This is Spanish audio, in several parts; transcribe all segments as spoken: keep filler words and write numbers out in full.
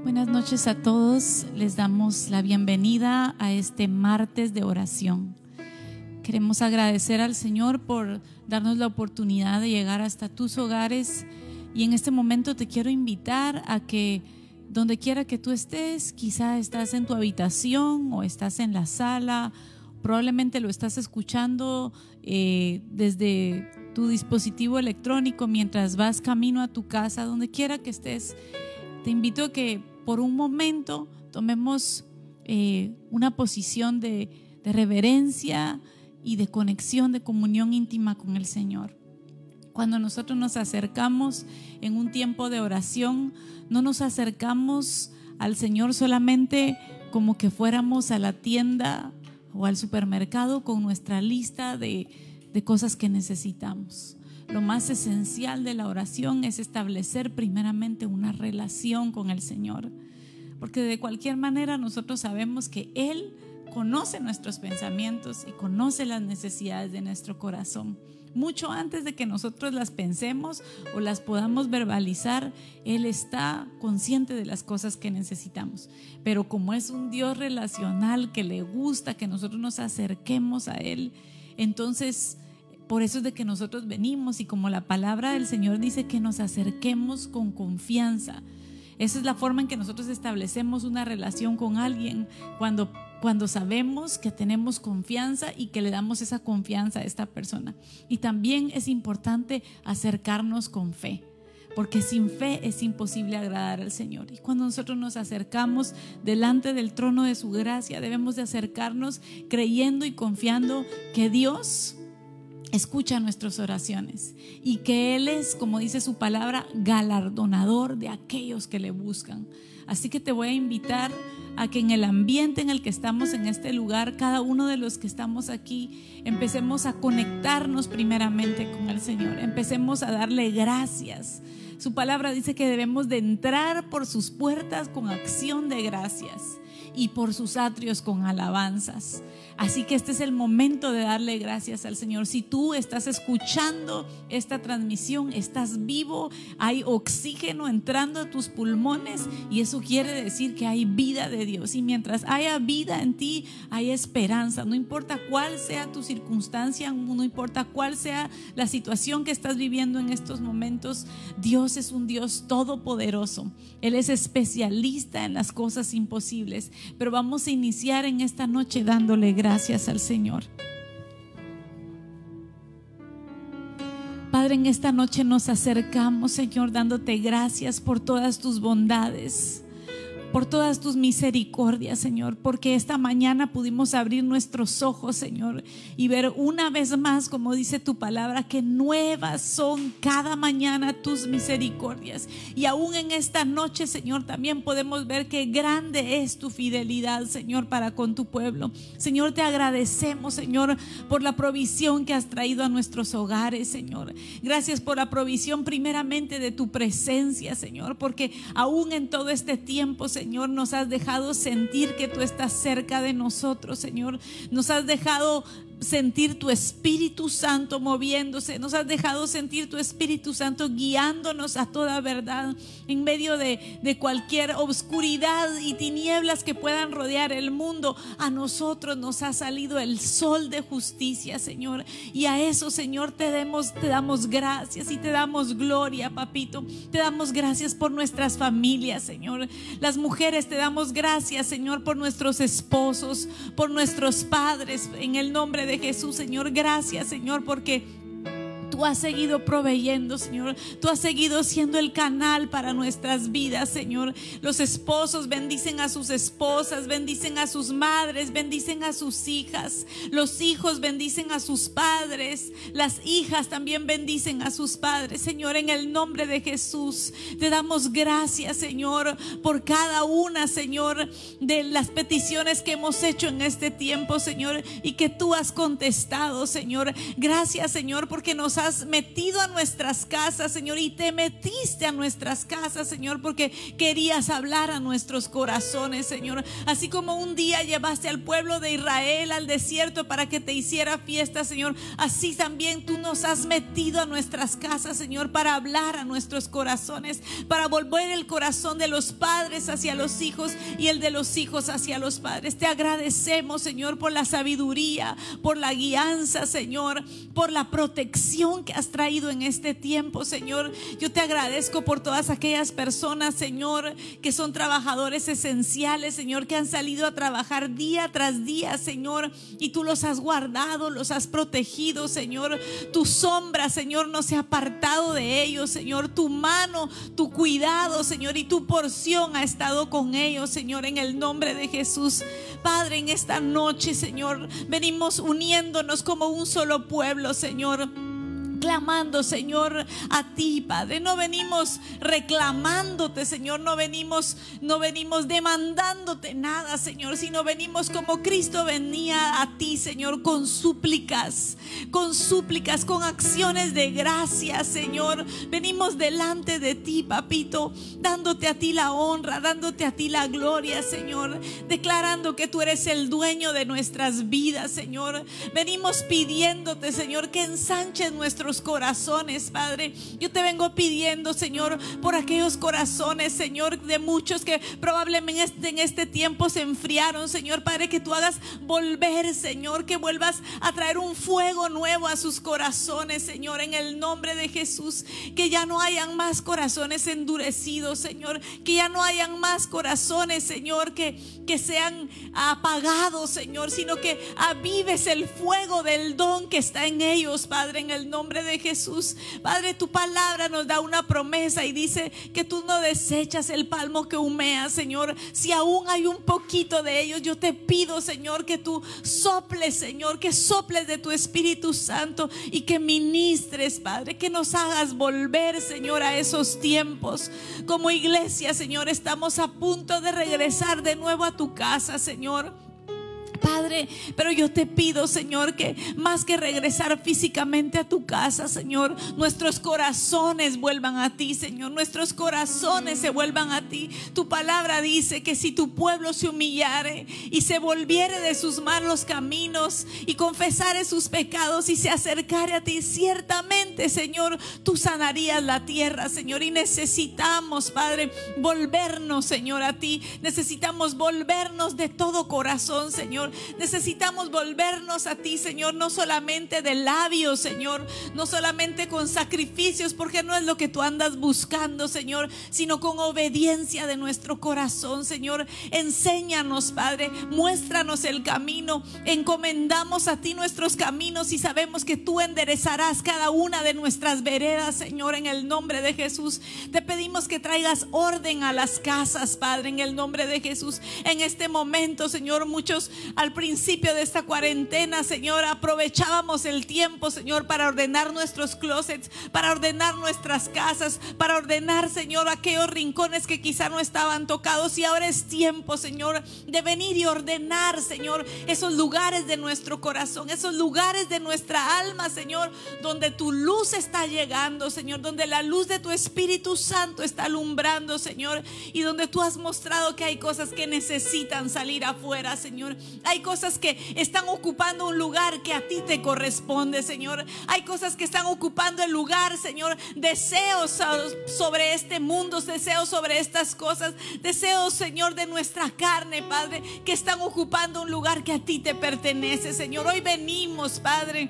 Buenas noches a todos, les damos la bienvenida a este martes de oración. Queremos agradecer al Señor por darnos la oportunidad de llegar hasta tus hogares, y en este momento te quiero invitar a que donde quiera que tú estés, quizá estás en tu habitación o estás en la sala, probablemente lo estás escuchando eh, desde tu dispositivo electrónico mientras vas camino a tu casa, donde quiera que estés. Te invito a que por un momento tomemos eh, una posición de, de reverencia y de conexión, de comunión íntima con el Señor. Cuando nosotros nos acercamos en un tiempo de oración, no nos acercamos al Señor solamente como que fuéramos a la tienda o al supermercado con nuestra lista de, de cosas que necesitamos. Lo más esencial de la oración es establecer primeramente una relación con el Señor, porque de cualquier manera nosotros sabemos que Él conoce nuestros pensamientos y conoce las necesidades de nuestro corazón. Mucho antes de que nosotros las pensemos o las podamos verbalizar, Él está consciente de las cosas que necesitamos. Pero como es un Dios relacional que le gusta que nosotros nos acerquemos a Él, entonces por eso es de que nosotros venimos, y como la palabra del Señor dice, que nos acerquemos con confianza. Esa es la forma en que nosotros establecemos una relación con alguien, cuando, cuando sabemos que tenemos confianza y que le damos esa confianza a esta persona. Y también es importante acercarnos con fe, porque sin fe es imposible agradar al Señor. Y cuando nosotros nos acercamos delante del trono de su gracia, debemos de acercarnos creyendo y confiando que Dios escucha nuestras oraciones y que Él es, como dice su palabra, galardonador de aquellos que le buscan. Así que te voy a invitar a que en el ambiente en el que estamos en este lugar, cada uno de los que estamos aquí, empecemos a conectarnos primeramente con el Señor, empecemos a darle gracias. Su palabra dice que debemos de entrar por sus puertas con acción de gracias y por sus atrios con alabanzas. Así que este es el momento de darle gracias al Señor. Si tú estás escuchando esta transmisión, estás vivo, hay oxígeno entrando a tus pulmones, y eso quiere decir que hay vida de Dios. Y mientras haya vida en ti, hay esperanza. No importa cuál sea tu circunstancia, no importa cuál sea la situación que estás viviendo en estos momentos, Dios es un Dios todopoderoso. Él es especialista en las cosas imposibles. Pero vamos a iniciar en esta noche dándole gracias al Señor. Padre, en esta noche nos acercamos, Señor, dándote gracias por todas tus bondades, por todas tus misericordias, Señor, porque esta mañana pudimos abrir nuestros ojos, Señor, y ver una vez más, como dice tu palabra, que nuevas son cada mañana tus misericordias. Y aún en esta noche, Señor, también podemos ver que grande es tu fidelidad, Señor, para con tu pueblo. Señor, te agradecemos, Señor, por la provisión que has traído a nuestros hogares, Señor. Gracias por la provisión primeramente de tu presencia, Señor, porque aún en todo este tiempo, Señor, Señor, nos has dejado sentir que tú estás cerca de nosotros, Señor. Nos has dejado sentir tu Espíritu Santo moviéndose, nos has dejado sentir tu Espíritu Santo guiándonos a toda verdad en medio de, de cualquier obscuridad y tinieblas que puedan rodear el mundo. A nosotros nos ha salido el sol de justicia, Señor, y a eso, Señor, te damos, te damos gracias y te damos gloria, papito. Te damos gracias por nuestras familias, Señor. Las mujeres, te damos gracias, Señor, por nuestros esposos, por nuestros padres, en el nombre de Jesús, Señor. Gracias, Señor, porque tú has seguido proveyendo, Señor. Tú has seguido siendo el canal para nuestras vidas, Señor. Los esposos bendicen a sus esposas, bendicen a sus madres, bendicen a sus hijas. Los hijos bendicen a sus padres. Las hijas también bendicen a sus padres, Señor. En el nombre de Jesús te damos gracias, Señor, por cada una, Señor, de las peticiones que hemos hecho en este tiempo, Señor, y que tú has contestado, Señor. Gracias, Señor, porque nos has has metido a nuestras casas, Señor, y te metiste a nuestras casas, Señor, porque querías hablar a nuestros corazones, Señor. Así como un día llevaste al pueblo de Israel al desierto para que te hiciera fiesta, Señor, así también tú nos has metido a nuestras casas, Señor, para hablar a nuestros corazones, para volver el corazón de los padres hacia los hijos y el de los hijos hacia los padres. Te agradecemos, Señor, por la sabiduría, por la guianza, Señor, por la protección que has traído en este tiempo, Señor. Yo te agradezco por todas aquellas personas, Señor, que son trabajadores esenciales, Señor, que han salido a trabajar día tras día, Señor, y tú los has guardado, los has protegido, Señor. Tu sombra, Señor, no se ha apartado de ellos, Señor. Tu mano, tu cuidado, Señor, y tu porción ha estado con ellos, Señor, en el nombre de Jesús. Padre, en esta noche, Señor, venimos uniéndonos como un solo pueblo, Señor, clamando, Señor, a ti, Padre. No venimos reclamándote, Señor, no venimos, no venimos demandándote nada, Señor, sino venimos como Cristo venía a ti, Señor, con súplicas, con súplicas, con acciones de gracia, Señor. Venimos delante de ti, papito, dándote a ti la honra, dándote a ti la gloria, Señor, declarando que tú eres el dueño de nuestras vidas, Señor. Venimos pidiéndote, Señor, que ensanches nuestros corazones, Padre. Yo te vengo pidiendo, Señor, por aquellos corazones, Señor, de muchos que probablemente en este tiempo se enfriaron, Señor, Padre, que tú hagas volver, Señor, que vuelvas a traer un fuego nuevo a sus corazones, Señor, en el nombre de Jesús. Que ya no hayan más corazones endurecidos, Señor, que ya no hayan más corazones, Señor, que, que sean apagados, Señor, sino que avives el fuego del don que está en ellos, Padre, en el nombre de Jesús. Padre, tu palabra nos da una promesa y dice que tú no desechas el palmo que humea, Señor. Si aún hay un poquito de ellos, yo te pido, Señor, que tú soples, Señor, que soples de tu Espíritu Santo y que ministres, Padre, que nos hagas volver, Señor, a esos tiempos. Como iglesia, Señor, estamos a punto de regresar de nuevo a tu casa, Señor, Padre, pero yo te pido, Señor, que más que regresar físicamente a tu casa, Señor, nuestros corazones vuelvan a ti, Señor. Nuestros corazones se vuelvan a ti. Tu palabra dice que si tu pueblo se humillare y se volviere de sus malos caminos y confesare sus pecados y se acercare a ti, ciertamente, Señor, tú sanarías la tierra, Señor. Y necesitamos, Padre, volvernos, Señor, a ti. Necesitamos volvernos de todo corazón, Señor. Necesitamos volvernos a ti, Señor, no solamente de labios, Señor, no solamente con sacrificios, porque no es lo que tú andas buscando, Señor, sino con obediencia de nuestro corazón, Señor. Enséñanos, Padre, muéstranos el camino. Encomendamos a ti nuestros caminos y sabemos que tú enderezarás cada una de nuestras veredas, Señor, en el nombre de Jesús. Te pedimos que traigas orden a las casas, Padre, en el nombre de Jesús. En este momento, Señor, muchos al principio de esta cuarentena, Señor, aprovechábamos el tiempo, Señor, para ordenar nuestros closets, para ordenar nuestras casas, para ordenar, Señor, aquellos rincones que quizá no estaban tocados. Y ahora es tiempo, Señor, de venir y ordenar, Señor, esos lugares de nuestro corazón, esos lugares de nuestra alma, Señor, donde tu luz está llegando, Señor, donde la luz de tu Espíritu Santo está alumbrando, Señor, y donde tú has mostrado que hay cosas que necesitan salir afuera, Señor. Hay cosas que están ocupando un lugar que a ti te corresponde, Señor. Hay cosas que están ocupando el lugar, Señor. Deseos sobre este mundo, deseos sobre estas cosas, deseos, Señor, de nuestra carne, Padre, que están ocupando un lugar que a ti te pertenece, Señor. Hoy venimos, Padre,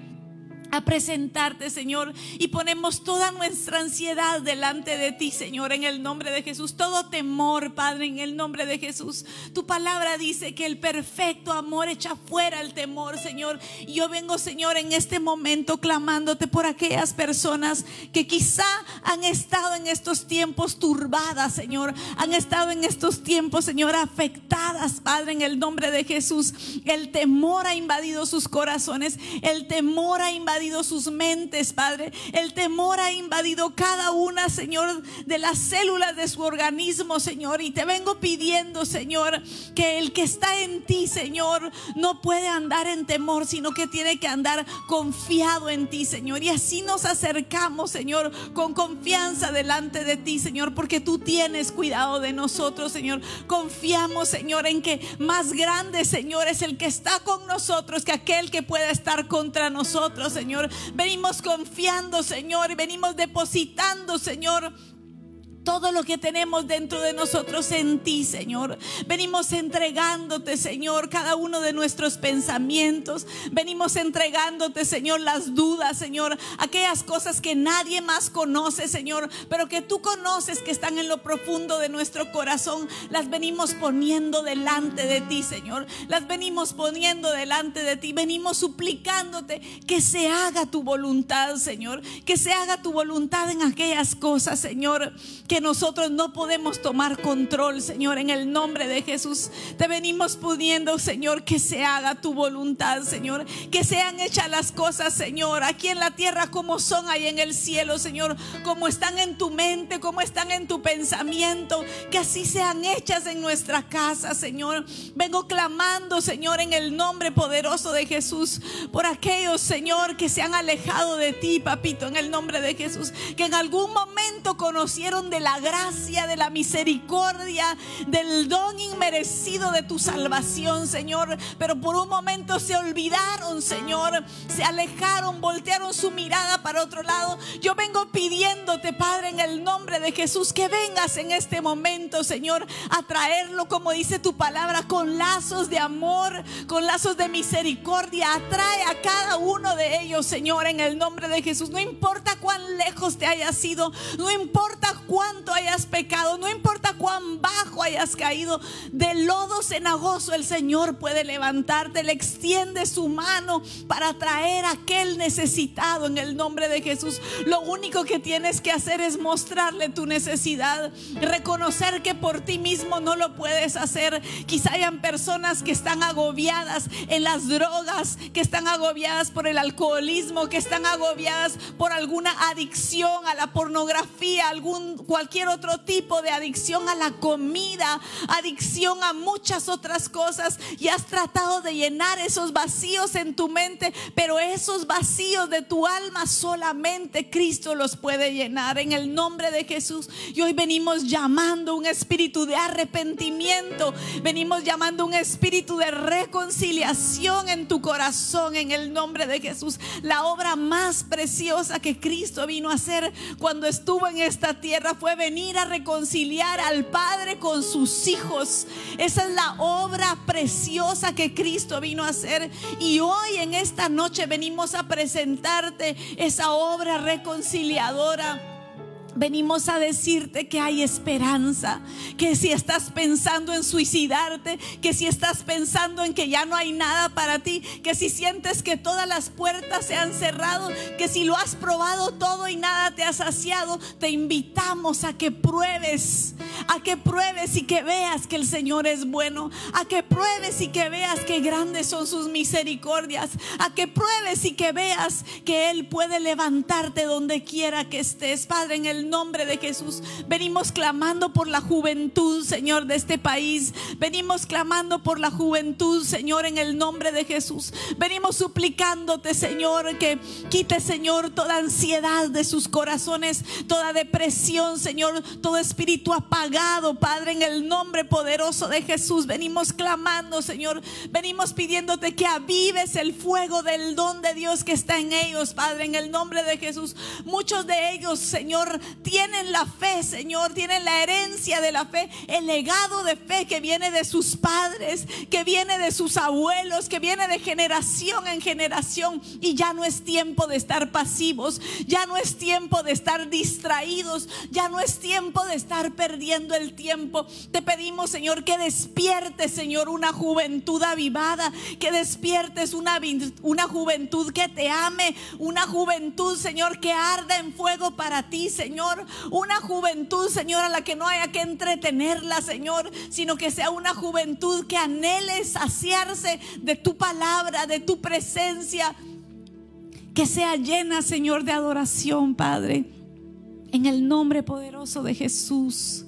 a presentarte, Señor, y ponemos toda nuestra ansiedad delante de ti, Señor, en el nombre de Jesús. Todo temor, Padre, en el nombre de Jesús. Tu palabra dice que el perfecto amor echa fuera el temor, Señor. Y yo vengo, Señor, en este momento clamándote por aquellas personas que quizá han estado en estos tiempos turbadas, Señor. Han estado en estos tiempos, Señor, afectadas, Padre, en el nombre de Jesús. El temor ha invadido sus corazones. El temor ha invadido invadido sus mentes, Padre. El temor ha invadido cada una, Señor, de las células de su organismo, Señor. Y te vengo pidiendo, Señor, que el que está en ti, Señor, no puede andar en temor, sino que tiene que andar confiado en ti, Señor. Y así nos acercamos, Señor, con confianza delante de ti, Señor, porque tú tienes cuidado de nosotros, Señor. Confiamos, Señor, en que más grande, Señor, es el que está con nosotros que aquel que pueda estar contra nosotros, Señor. Venimos confiando, Señor, y venimos depositando, Señor, todo lo que tenemos dentro de nosotros en ti, Señor. Venimos entregándote, Señor, cada uno de nuestros pensamientos. Venimos entregándote, Señor, las dudas, Señor, aquellas cosas que nadie más conoce, Señor, pero que tú conoces, que están en lo profundo de nuestro corazón. Las venimos poniendo delante de ti, Señor. Las venimos poniendo delante de ti. Venimos suplicándote que se haga tu voluntad, Señor. Que se haga tu voluntad en aquellas cosas, Señor, que nosotros no podemos tomar control, Señor. En el nombre de Jesús te venimos pidiendo, Señor, que se haga tu voluntad, Señor. Que sean hechas las cosas, Señor, aquí en la tierra como son ahí en el cielo, Señor. Como están en tu mente, como están en tu pensamiento, que así sean hechas en nuestra casa, Señor. Vengo clamando, Señor, en el nombre poderoso de Jesús, por aquellos, Señor, que se han alejado de ti, papito, en el nombre de Jesús, que en algún momento conocieron de la gracia, de la misericordia, del don inmerecido de tu salvación, Señor, pero por un momento se olvidaron, Señor, se alejaron, voltearon su mirada para otro lado. Yo vengo pidiéndote, Padre, en el nombre de Jesús, que vengas en este momento, Señor, a traerlo, como dice tu palabra, con lazos de amor, con lazos de misericordia. Atrae a cada uno de ellos, Señor, en el nombre de Jesús. No importa cuán lejos te hayas ido, no importa cuán cuánto hayas pecado, no importa cuán bajo hayas caído, del lodo cenagoso el Señor puede levantarte. Le extiende su mano para traer a aquel necesitado en el nombre de Jesús. Lo único que tienes que hacer es mostrarle tu necesidad, reconocer que por ti mismo no lo puedes hacer. Quizá hayan personas que están agobiadas en las drogas, que están agobiadas por el alcoholismo, que están agobiadas por alguna adicción a la pornografía, algún cualquier otro tipo de adicción a la comida, adicción a muchas otras cosas, y has tratado de llenar esos vacíos en tu mente, pero esos vacíos de tu alma solamente Cristo los puede llenar. En el nombre de Jesús, y hoy venimos llamando un espíritu de arrepentimiento, venimos llamando un espíritu de reconciliación en tu corazón, en el nombre de Jesús. La obra más preciosa que Cristo vino a hacer cuando estuvo en esta tierra fue venir a reconciliar al Padre con sus hijos. Esa es la obra preciosa que Cristo vino a hacer, y hoy en esta noche venimos a presentarte esa obra reconciliadora. Venimos a decirte que hay esperanza, que si estás pensando en suicidarte, que si estás pensando en que ya no hay nada para ti, que si sientes que todas las puertas se han cerrado, que si lo has probado todo y nada te ha saciado, te invitamos a que pruebes, a que pruebes y que veas que el Señor es bueno, a que pruebes y que veas que grandes son sus misericordias, a que pruebes y que veas que Él puede levantarte donde quiera que estés. Padre, en el nombre de Jesús, venimos clamando por la juventud, Señor, de este país. Venimos clamando por la juventud, Señor, en el nombre de Jesús. Venimos suplicándote, Señor, que quite, Señor, toda ansiedad de sus corazones, toda depresión, Señor, todo espíritu apagado, Padre, en el nombre poderoso de Jesús. Venimos clamando, Señor, venimos pidiéndote que avives el fuego del don de Dios que está en ellos, Padre, en el nombre de Jesús. Muchos de ellos, Señor, tienen la fe, Señor, tienen la herencia de la fe, el legado de fe que viene de sus padres, que viene de sus abuelos, que viene de generación en generación. Y ya no es tiempo de estar pasivos, ya no es tiempo de estar distraídos, ya no es tiempo de estar perdiendo el tiempo. Te pedimos, Señor, que despiertes, Señor, una juventud avivada, que despiertes una, una juventud que te ame, una juventud, Señor, que arda en fuego para ti, Señor. Una juventud, Señor, a la que no haya que entretenerla, Señor, sino que sea una juventud que anhele saciarse de tu palabra, de tu presencia, que sea llena, Señor, de adoración, Padre, en el nombre poderoso de Jesús.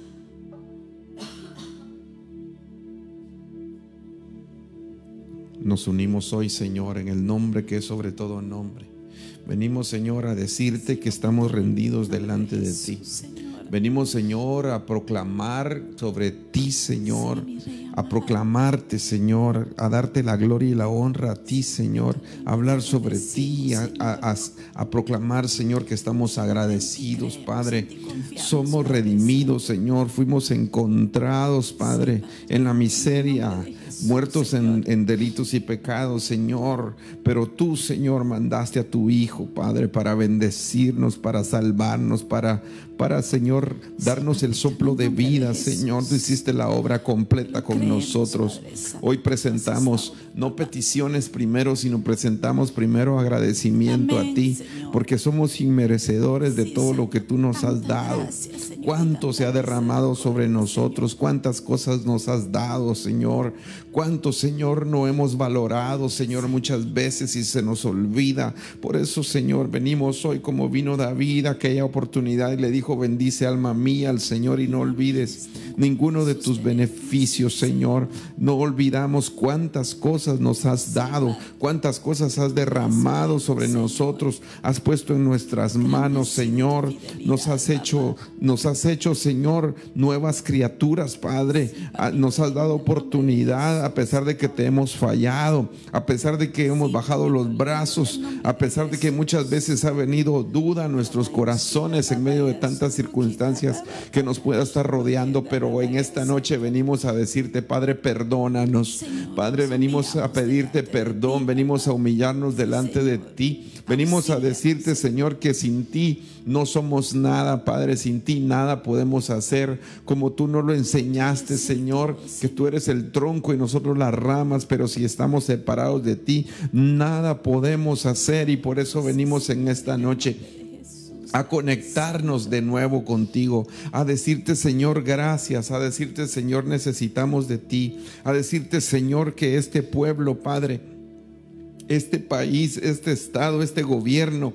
Nos unimos hoy, Señor, en el nombre que es sobre todo nombre. Venimos, Señor, a decirte que estamos rendidos delante de ti. Venimos, Señor, a proclamar sobre ti, Señor, a proclamarte, Señor, a darte la gloria y la honra a ti, Señor, a hablar sobre ti, a, a, a, a proclamar, Señor, que estamos agradecidos, Padre. Somos redimidos, Señor, fuimos encontrados, Padre, en la miseria, muertos en, en delitos y pecados, Señor, pero tú, Señor, mandaste a tu Hijo, Padre, para bendecirnos, para salvarnos, para, para, Señor, darnos el soplo de vida, Señor. Tú hiciste la obra completa con nosotros. Hoy presentamos no peticiones primero, sino presentamos primero agradecimiento a ti, porque somos inmerecedores de todo lo que tú nos has dado. Cuánto se ha derramado sobre nosotros, cuántas cosas nos has dado, Señor. Cuánto, Señor, no hemos valorado, Señor, muchas veces y se nos olvida. Por eso, Señor, venimos hoy como vino David a aquella oportunidad y le dijo: bendice alma mía al Señor y no olvides ninguno de tus beneficios, Señor. No olvidamos cuántas cosas nos has dado, cuántas cosas has derramado sobre nosotros, has puesto en nuestras manos, Señor. Nos has hecho, nos has hecho, Señor, nuevas criaturas, Padre. Nos has dado oportunidad a pesar de que te hemos fallado, a pesar de que hemos bajado los brazos, a pesar de que muchas veces ha venido duda a nuestros corazones en medio de tantas circunstancias que nos pueda estar rodeando. Pero en esta noche venimos a decirte, Padre, perdónanos. Padre, venimos a pedirte perdón, venimos a humillarnos delante de ti. Venimos a decirte, Señor, que sin ti no somos nada, Padre. Sin ti nada podemos hacer, como tú nos lo enseñaste, Señor, que tú eres el tronco y nosotros las ramas, pero si estamos separados de ti, nada podemos hacer. Y por eso venimos en esta noche a conectarnos de nuevo contigo, a decirte, Señor, gracias, a decirte, Señor, necesitamos de ti, a decirte, Señor, que este pueblo, Padre, este país, este estado, este gobierno,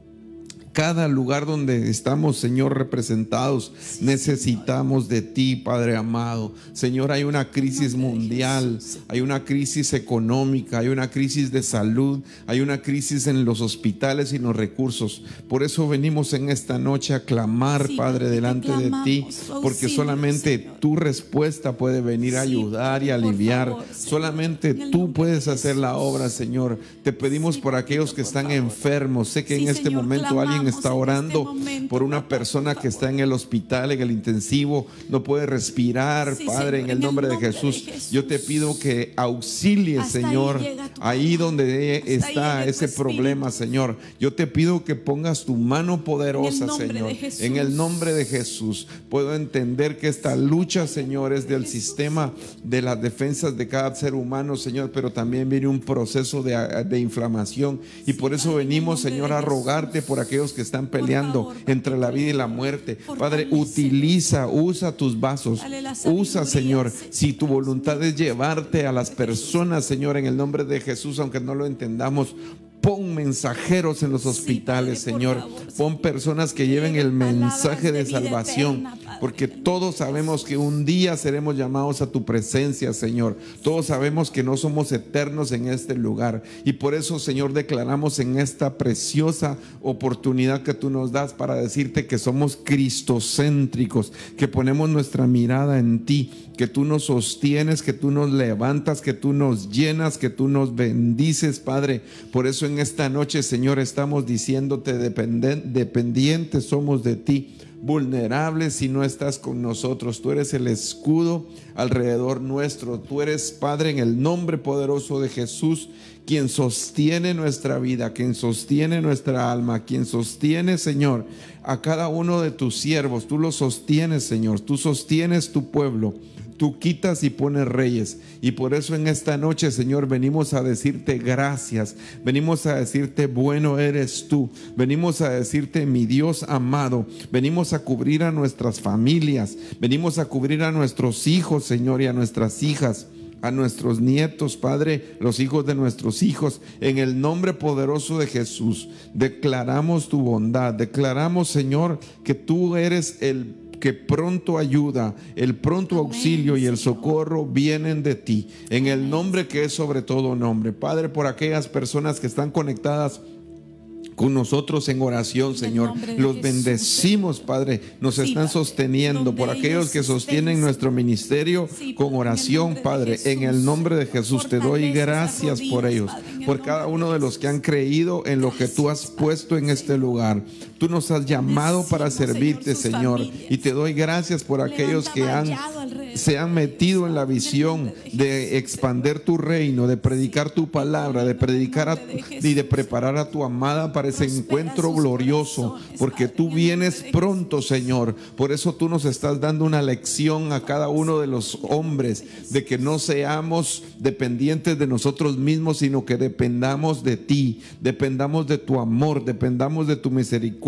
cada lugar donde estamos, Señor, representados, necesitamos de ti, Padre amado. Señor, hay una crisis mundial, hay una crisis económica, hay una crisis de salud, hay una crisis en los hospitales y en los recursos. Por eso venimos en esta noche a clamar, Padre, delante de ti, porque solamente tu respuesta puede venir a ayudar y aliviar. Solamente tú puedes hacer la obra, Señor. Te pedimos por aquellos que están enfermos. Sé que en este momento alguien está orando por una persona que está en el hospital, en el intensivo, no puede respirar, Padre, en el nombre de Jesús. Yo te pido que auxilies, Señor, ahí donde está ese problema, Señor. Yo te pido que pongas tu mano poderosa, Señor, en el nombre de Jesús. Puedo entender que esta lucha, Señor, es del sistema de las defensas de cada ser humano, Señor, pero también viene un proceso de, de inflamación, y por eso venimos, Señor, a rogarte por aquellos que están peleando entre la vida y la muerte. Padre, utiliza, usa tus vasos, usa, Señor, si tu voluntad es llevarte a las personas, Señor, en el nombre de Jesús, aunque no lo entendamos. Pon mensajeros en los hospitales, Señor. Pon personas que lleven el mensaje de salvación, porque todos sabemos que un día seremos llamados a tu presencia, Señor. Todos sabemos que no somos eternos en este lugar, y por eso, Señor, declaramos en esta preciosa oportunidad que tú nos das para decirte que somos cristocéntricos, que ponemos nuestra mirada en ti, que tú nos sostienes, que tú nos levantas, que tú nos llenas, que tú nos bendices, Padre. Por eso en esta noche, Señor, estamos diciéndote, dependientes somos de ti, vulnerables si no estás con nosotros. Tú eres el escudo alrededor nuestro. Tú eres, Padre, en el nombre poderoso de Jesús, quien sostiene nuestra vida, quien sostiene nuestra alma, quien sostiene, Señor, a cada uno de tus siervos. Tú lo sostienes, Señor. Tú sostienes tu pueblo. Tú quitas y pones reyes. Y por eso en esta noche, Señor, venimos a decirte gracias. Venimos a decirte bueno eres tú. Venimos a decirte mi Dios amado. Venimos a cubrir a nuestras familias. Venimos a cubrir a nuestros hijos, Señor, y a nuestras hijas. a nuestros nietos, Padre, los hijos de nuestros hijos. En el nombre poderoso de Jesús, declaramos tu bondad. Declaramos, Señor, que tú eres el que pronto ayuda, el pronto auxilio y el socorro vienen de ti. En el nombre que es sobre todo nombre. Padre, por aquellas personas que están conectadas con nosotros en oración, Señor, los bendecimos, Padre, nos están sosteniendo. Por aquellos que sostienen nuestro ministerio con oración, Padre, en el nombre de Jesús te doy gracias por ellos, por cada uno de los que han creído en lo que tú has puesto en este lugar. Tú nos has llamado para servirte, Señor, y te doy gracias por aquellos que han, se han metido en la visión de expandir tu reino, de predicar tu palabra, de predicar a, y de preparar a tu amada para ese encuentro glorioso, porque tú vienes pronto, Señor. Por eso tú nos estás dando una lección a cada uno de los hombres, de que no seamos dependientes de nosotros mismos, sino que dependamos de ti, dependamos de tu amor, dependamos de tu misericordia.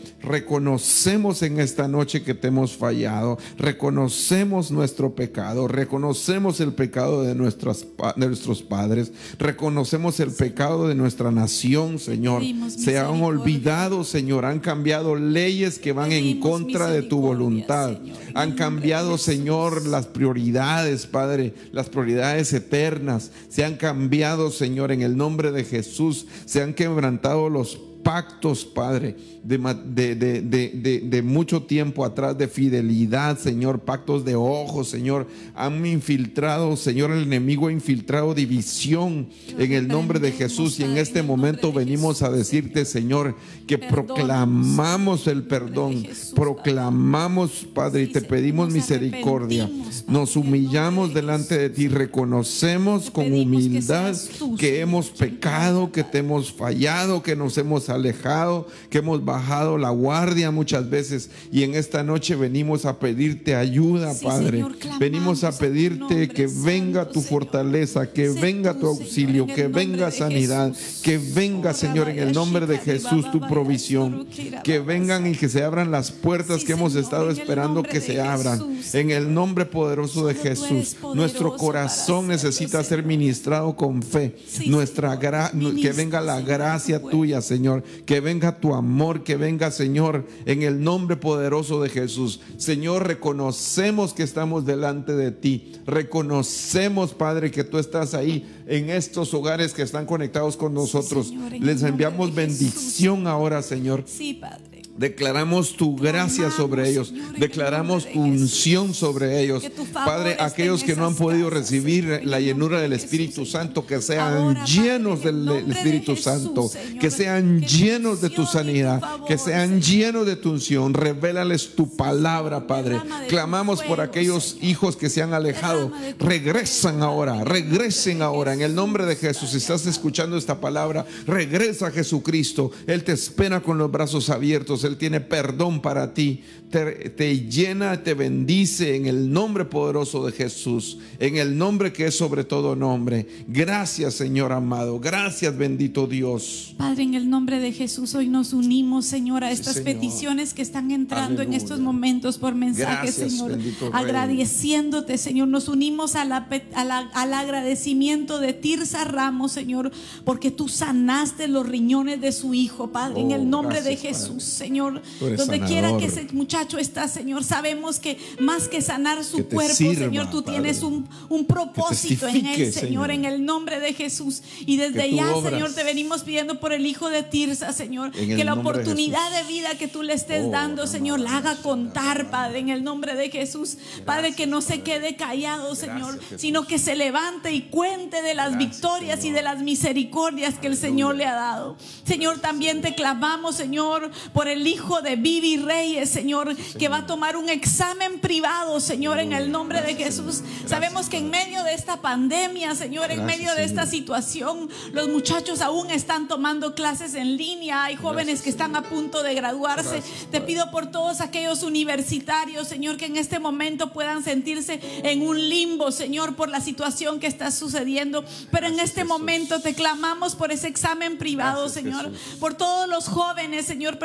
Reconocemos en esta noche que te hemos fallado, reconocemos nuestro pecado, reconocemos el pecado de, nuestras, de nuestros padres, reconocemos el pecado de nuestra nación, Señor. Se han olvidado, Señor, han cambiado leyes que van en contra de tu voluntad, han cambiado, Señor, las prioridades, Padre, las prioridades eternas, se han cambiado, Señor, en el nombre de Jesús, se han quebrantado los pactos, Padre, de, de, de, de, de mucho tiempo atrás, de fidelidad, Señor, pactos de ojos, Señor. Han infiltrado, Señor, el enemigo ha infiltrado división en el nombre de Jesús, y en este momento venimos a decirte, Señor, que proclamamos el perdón, proclamamos, Padre, y te pedimos misericordia. Nos humillamos delante de ti, reconocemos con humildad que hemos pecado, que te hemos fallado, que nos hemos alejado, que hemos bajado la guardia muchas veces, y en esta noche venimos a pedirte ayuda, sí, Padre. Señor, venimos a pedirte que venga tu fortaleza, que venga tu auxilio, que venga sanidad, que venga, Señor, en el nombre de Jesús, tu provisión, que vengan y que se abran las puertas sí, que hemos Señor, estado esperando que se abran, Jesús, en el nombre poderoso de Jesús. Nuestro corazón necesita ser ministrado con fe, sí, nuestra gra que venga la gracia tuya, Señor, que venga tu amor, que venga, Señor, en el nombre poderoso de Jesús. Señor, reconocemos que estamos delante de ti, reconocemos, Padre, que tú estás ahí en estos hogares que están conectados con nosotros. Sí, Señor, les enviamos bendición ahora, Señor. Sí, Padre. Declaramos tu gracia sobre ellos, Señor, declaramos tu unción sobre ellos, Padre. Aquellos que no han podido recibir la llenura del Espíritu Santo, que sean llenos del Espíritu Santo, que sean llenos de tu sanidad, que sean llenos de tu unción. Revélales tu palabra, Padre. Clamamos por aquellos hijos que se han alejado. Regresan ahora, regresen ahora en el nombre de Jesús. Si estás escuchando esta palabra, regresa a Jesucristo. Él te espera con los brazos abiertos. Él tiene perdón para ti, te, te llena, te bendice en el nombre poderoso de Jesús, en el nombre que es sobre todo nombre. Gracias, Señor amado, gracias, bendito Dios. Padre, en el nombre de Jesús, hoy nos unimos, Señor, a estas sí, peticiones que están entrando Aleluya. En estos momentos por mensaje, gracias, Señor, agradeciéndote, Señor. Nos unimos a la, a la, al agradecimiento de Tirsa Ramos, Señor, porque tú sanaste los riñones de su hijo, Padre, oh, en el nombre gracias, de Jesús, Padre. Señor. Donde sanador. Quiera que ese muchacho está, Señor, sabemos que más que sanar su que cuerpo, sirva, Señor, tú Padre. Tienes un, un propósito en él, Señor, Señor, en el nombre de Jesús. Y desde ya, obras. Señor, te venimos pidiendo por el hijo de Tirsa, Señor, que la oportunidad de, de vida que tú le estés oh, dando, Señor, la haga contar, Padre, en el nombre de Jesús. Gracias, Padre, que no se quede callado, Señor, gracias, sino que se levante y cuente de las gracias, victorias Señor. Y de las misericordias que Aleluya. El Señor le ha dado. Señor, también te clamamos, Señor, por el hijo de Vivi Reyes, Señor, Señor, que va a tomar un examen privado, Señor, en el nombre de Jesús. Gracias, sabemos que en medio de esta pandemia, Señor, en Gracias, medio de esta situación, los muchachos aún están tomando clases en línea. Hay jóvenes Gracias, que están a punto de graduarse. Gracias, te pido por todos aquellos universitarios, Señor, que en este momento puedan sentirse en un limbo, Señor, por la situación que está sucediendo. Pero en este momento te clamamos por ese examen privado, Señor, por todos los jóvenes, Señor, pero especialmente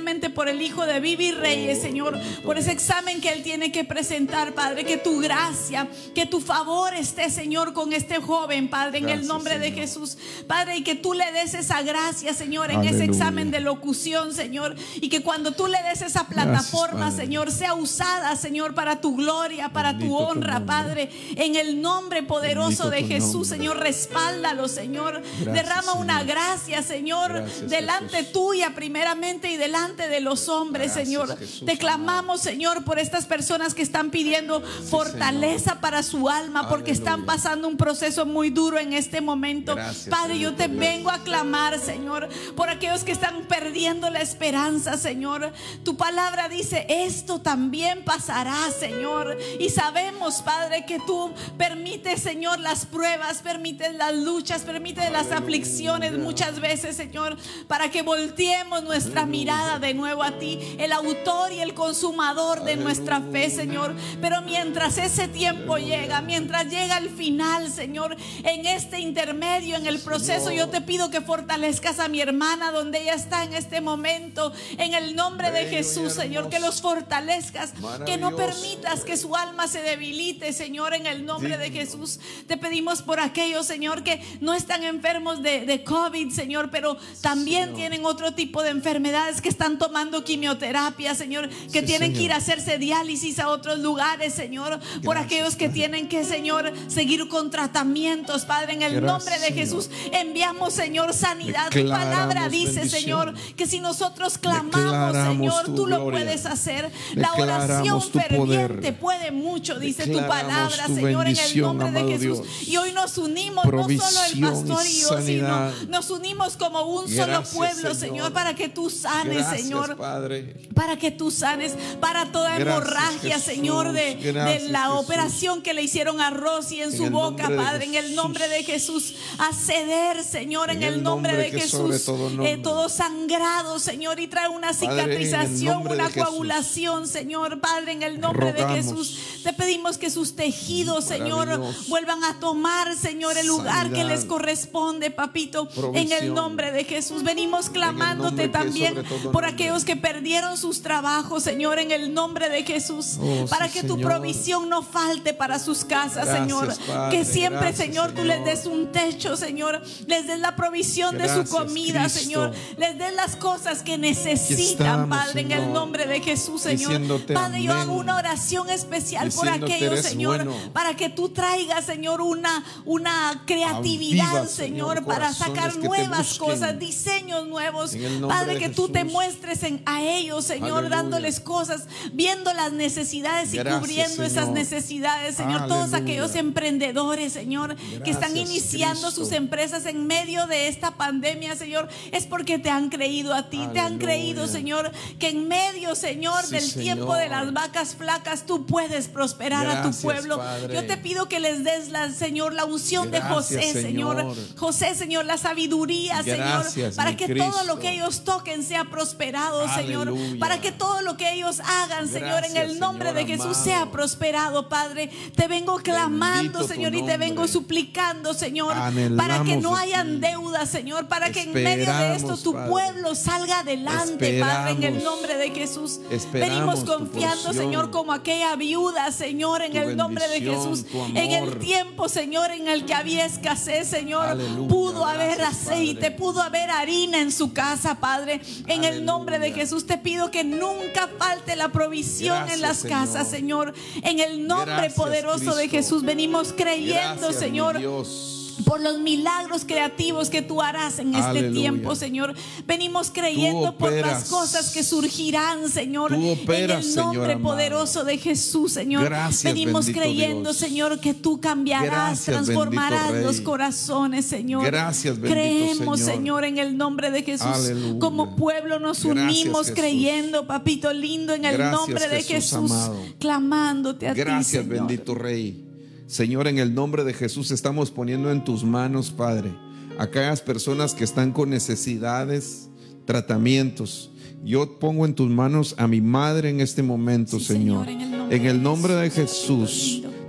especialmente por el hijo de Vivi Reyes, Señor, por ese examen que él tiene que presentar, Padre. Que tu gracia, que tu favor esté, Señor, con este joven, Padre, en el nombre de Jesús, Padre, y que tú le des esa gracia, Señor, en ese examen de locución, Señor, y que cuando tú le des esa plataforma, Señor, sea usada, Señor, para tu gloria, para tu honra, Padre, en el nombre poderoso de Jesús, Señor. Respáldalo, Señor. Derrama una gracia, Señor, delante tuya primeramente y delante de los hombres, Señor. Te clamamos, Señor, por estas personas que están pidiendo fortaleza para su alma, porque están pasando un proceso muy duro en este momento. Padre, yo te vengo a clamar, Señor, por aquellos que están perdiendo la esperanza, Señor. Tu palabra dice: esto también pasará, Señor. Y sabemos, Padre, que tú permites, Señor, las pruebas, permites las luchas, permites las aflicciones muchas veces, Señor, para que volteemos nuestra mirada de nuevo a ti, el autor y el consumador de nuestra fe, Señor. Pero mientras ese tiempo llega, mientras llega el final, Señor, en este intermedio, en el proceso, yo te pido que fortalezcas a mi hermana donde ella está en este momento, en el nombre de Jesús, Señor. Que los fortalezcas, que no permitas que su alma se debilite, Señor, en el nombre de Jesús. Te pedimos por aquellos, Señor, que no están enfermos de, de COVID, Señor, pero también Señor. tienen otro tipo de enfermedades, que están tomando quimioterapia, Señor, que sí, tienen Señor. que ir a hacerse diálisis a otros lugares, Señor. Gracias, por aquellos que Padre. tienen que, Señor, seguir con tratamientos, Padre, en el Gracias, nombre de Jesús, Señor. enviamos, Señor, sanidad. Tu palabra dice, bendición. Señor, que si nosotros clamamos, Señor, tú gloria. lo puedes hacer. La oración ferviente puede mucho, dice Declaramos tu palabra, tu Señor, en el nombre de Jesús. Dios. Y hoy nos unimos, Provisión no solo el pastor y yo, sino nos unimos como un Gracias, solo pueblo, Señor. Señor, para que tú sanes, Gracias, Señor, Padre. para que tú sanes, para toda Gracias, hemorragia, Jesús. Señor, de, Gracias, de la Jesús. operación que le hicieron a Rosy en, en su boca, Padre, en el nombre de Jesús, a ceder, Señor, en, en el nombre, nombre de Jesús, todo, eh, todo sangrado, Señor, y trae una cicatrización, Padre, una coagulación, Señor, Padre, en el nombre Rogamos. de Jesús. Te pedimos que sus tejidos, Señor, vuelvan a tomar, Señor, el lugar Sanidad. que les corresponde, papito, Provisión. en el nombre de Jesús. Venimos clamándote también por aquellos que perdieron sus trabajos, Señor, en el nombre de Jesús, oh, para sí, que tu Señor. provisión no falte para sus casas, Gracias, Señor. Padre. Que siempre, Gracias, Señor, Señor, tú les des un techo, Señor, les des la provisión Gracias, de su comida, Cristo. Señor, les des las cosas que necesitan, estamos, Padre, Señor. en el nombre de Jesús, Señor. Padre, amén. yo hago una oración especial por aquellos, Señor, bueno. para que tú traigas, Señor, una, una creatividad, Aviva, Señor, Señor, para sacar nuevas cosas, diseños nuevos, Padre, que tú te muestres en, a ellos, Señor, Aleluya. dándoles cosas, viendo las necesidades Gracias, y cubriendo Señor. esas necesidades, Señor. Aleluya. Todos aquellos emprendedores, Señor, Gracias, que están iniciando Cristo. sus empresas en medio de esta pandemia, Señor, es porque te han creído a ti, Aleluya. te han creído, Señor, que en medio, Señor, sí, del Señor. tiempo de las vacas flacas, tú puedes prosperar Gracias, a tu pueblo. Padre. Yo te pido que les des, la, Señor, la unción Gracias, de José, Señor. Señor. José, Señor, la sabiduría, Gracias, Señor, para que Cristo. todo lo que ellos toquen sea prosperado, Aleluya. Señor, para que todo lo que ellos hagan, Gracias, Señor, en el nombre Señor, de Jesús amado. sea prosperado, Padre. Te vengo clamando, Bendito Señor, y te vengo suplicando, Señor, Anhelamos para que no hayan deudas, Señor, para Esperamos, que en medio de esto tu Padre. pueblo salga adelante, Esperamos, Padre, en el nombre de Jesús. Venimos confiando, Señor, como aquella viuda, Señor, en el nombre de Jesús, en el tiempo, Señor, en el que había escasez, Señor, Aleluya, pudo haber gracias, aceite, Padre. pudo haber harina en su casa, Padre, en Aleluya. el nombre de Jesús. Te pido que nunca falte la provisión gracias, en las Señor. casas, Señor, en el nombre gracias, poderoso Cristo. de Jesús. Venimos creyendo, gracias, Señor, por los milagros creativos que tú harás en este Aleluya. tiempo, Señor. Venimos creyendo por las cosas que surgirán, Señor, operas, en el nombre Señor poderoso de Jesús, Señor. Gracias, Venimos creyendo, Dios. Señor, que tú cambiarás, Gracias, transformarás los corazones, Señor. Gracias, Creemos, Señor. Señor, en el nombre de Jesús. Aleluya. Como pueblo nos Gracias, unimos Jesús. creyendo, papito lindo, en el Gracias, nombre de Jesús, Jesús clamándote a Gracias, ti, Señor. Gracias, bendito Rey. Señor, en el nombre de Jesús estamos poniendo en tus manos, Padre, a aquellas personas que están con necesidades, tratamientos. Yo pongo en tus manos a mi madre en este momento, sí, Señor. Señor en, el en el nombre de Jesús,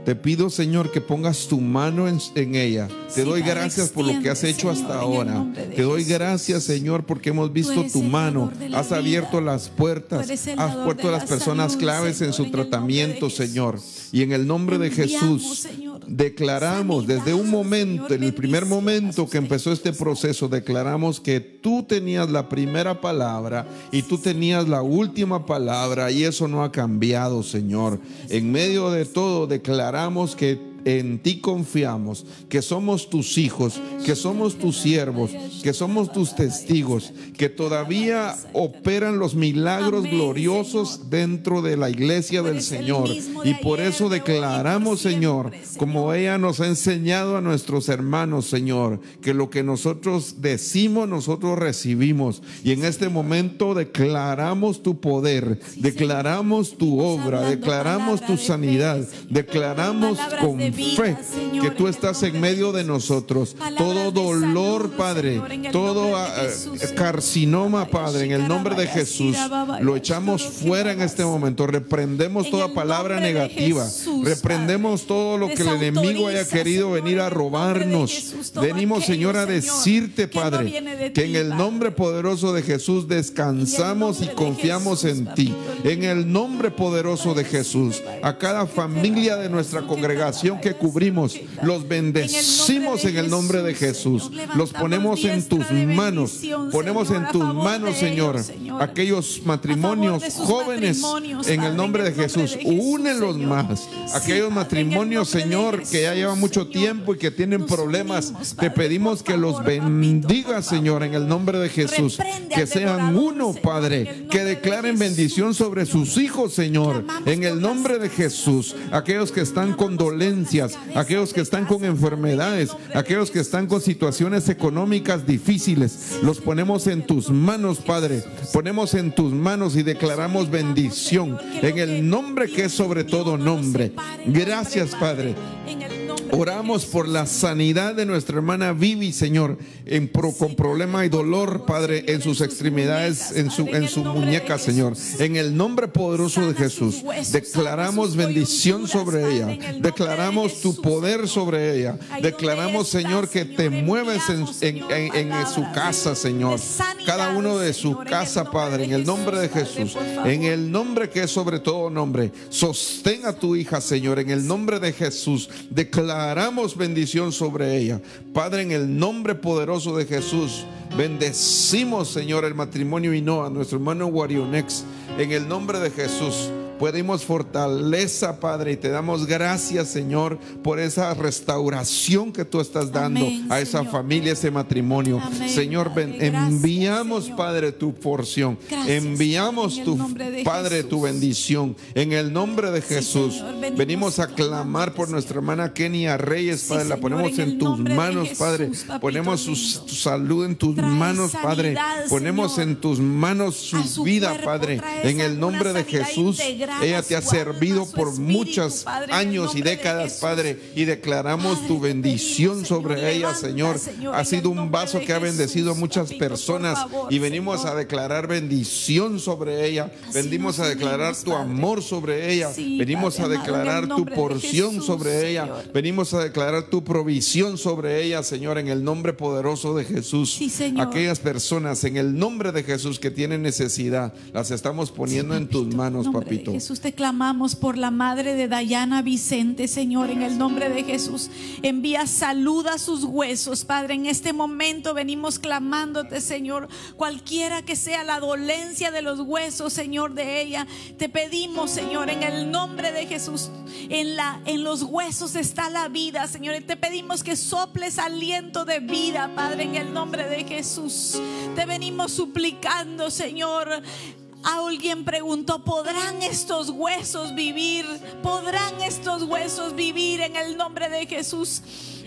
Te pido, Señor, que pongas tu mano en, en ella. Te Sí, doy Padre, gracias por lo que has hecho extiende, hasta Señor, en el ahora. nombre de Te doy Jesús. gracias, Señor, porque hemos visto eres tu el mano. dador de la Has vida. abierto las puertas. Tú eres el Has dador puesto de a la las personas salud, claves en Señor, su en el nombre de tratamiento, Jesús. Señor. Y en el nombre de Enviamos, Jesús, Señor, declaramos sanidad, desde un momento, Señor, en el primer bendición a momento sus que empezó este tejidos, proceso, declaramos que tú tenías la primera palabra y tú tenías la última palabra, y eso no ha cambiado, Señor. En medio de todo declaramos que en ti confiamos, que somos tus hijos, que somos tus siervos, que somos tus testigos, que todavía operan los milagros Amén, gloriosos Señor. dentro de la iglesia Tú del eres el Señor. mismo de Y por ayer, eso de hoy y por declaramos, siempre, Señor, Señor. como ella nos ha enseñado a nuestros hermanos, Señor, que lo que nosotros decimos, nosotros recibimos. Y en este momento declaramos tu poder, declaramos tu obra, hablando declaramos palabra tu de fe, sanidad, Señor. declaramos Palabras con de vida, fe Señor, que tú en el estás en nombre de medio de Jesús. nosotros. Palabras Todo de dolor, salud, Padre, Señor, en el todo nombre de ah, Jesús, eh, Señor. carcinoma, Padre, en el nombre de Jesús, lo echamos fuera en este momento. Reprendemos En toda el palabra nombre de negativa. Jesús, Reprendemos Padre. todo lo que el enemigo haya Desautoriza, querido Señor, venir a en el nombre de robarnos. Jesús, todo Venimos, aquello, Señor, a Señor, decirte, que no Padre, viene de que ti, en el Padre. nombre poderoso de Jesús descansamos y En el nombre de confiamos Jesús, en ti. papito En el nombre poderoso de Jesús, a cada familia de nuestra congregación que cubrimos, los bendecimos en el nombre de Jesús. Los ponemos en tus manos. Ponemos en tus manos, Señor, aquellos matrimonios jóvenes en el nombre de Jesús. Únelos más. Aquellos matrimonios, Señor, que ya llevan mucho tiempo y que tienen problemas, te pedimos que los bendigas, Señor, en el nombre de Jesús. Que sean uno, Padre, que declaren bendición sobre sus hijos, Señor, en el nombre de Jesús. Aquellos que están con dolencias, aquellos que están con enfermedades, aquellos que están con situaciones económicas difíciles, los ponemos en tus manos, Padre. Ponemos en tus manos y declaramos bendición en el nombre que es sobre todo nombre. Gracias, Padre. Oramos por la sanidad de nuestra hermana Vivi, Señor, en pro, con problema y dolor, Padre, en sus extremidades, en su, en su muñeca, Señor. En el nombre poderoso de Jesús, declaramos bendición sobre ella. Declaramos tu poder sobre ella. Declaramos, Señor, que te mueves en, en, en, en su casa, Señor. Cada uno de su casa, Padre, en el nombre de Jesús. En el nombre que es sobre todo nombre. Sostén a tu hija, Señor, en el nombre de Jesús. Declaramos Declaramos bendición sobre ella, Padre, en el nombre poderoso de Jesús. Bendecimos, Señor, el matrimonio Hinoa, nuestro hermano Guarionex, en el nombre de Jesús. Pedimos fortaleza, Padre, y te damos gracias, Señor, por esa restauración que tú estás dando Amén, a esa Señor. familia, ese matrimonio. Amén, Señor, ven, Padre. Gracias, enviamos, Señor. Padre, tu porción. Gracias, Enviamos Padre, en el tu, nombre de Padre, Jesús. tu bendición. En el nombre de Sí, Jesús. Señor, venimos Venimos a clamando, clamar por nuestra Señor. hermana Kenia Reyes, Sí, Padre. La Señor, ponemos en en, el tus nombre de manos, Jesús, Padre. papito Ponemos su, lindo. su salud en tus Trae manos, Padre. sanidad, Ponemos Señor, en tus manos su, a su vida, cuerpo. Padre. Trae En el esa- nombre una de sanidad Jesús. integral Ella a te ha su alma, servido a su por espíritu, muchos Padre, en el años y nombre de décadas, Jesús. Padre. Y declaramos Padre, tu te bendición pedimos, sobre Señor, ella, levanta, Señor. Señor, Ha en sido el un nombre vaso de que ha bendecido a Jesús, muchas papito, por personas. favor, Y venimos Señor. a declarar bendición sobre ella. Así Venimos nos a declarar unimos, tu Padre. amor sobre ella. Sí, Venimos Padre a amado, en el declarar tu nombre de porción Jesús, sobre ella. Señor. Venimos a declarar tu provisión sobre ella, Señor, en el nombre poderoso de Jesús. Sí, Señor. Aquellas personas en el nombre de Jesús que tienen necesidad, las estamos poniendo en tus manos, En nombre de papito. Jesús, te clamamos por la madre de Dayana Vicente, Señor, en el nombre de Jesús. Envía salud a sus huesos, Padre. En este momento venimos clamándote, Señor, cualquiera que sea la dolencia de los huesos, Señor, de ella. Te pedimos, Señor, en el nombre de Jesús, en, la, en los huesos está la vida, Señor. Y te pedimos que soples aliento de vida, Padre, en el nombre de Jesús. Te venimos suplicando, Señor. Alguien preguntó: ¿podrán estos huesos vivir? ¿Podrán estos huesos vivir en el nombre de Jesús?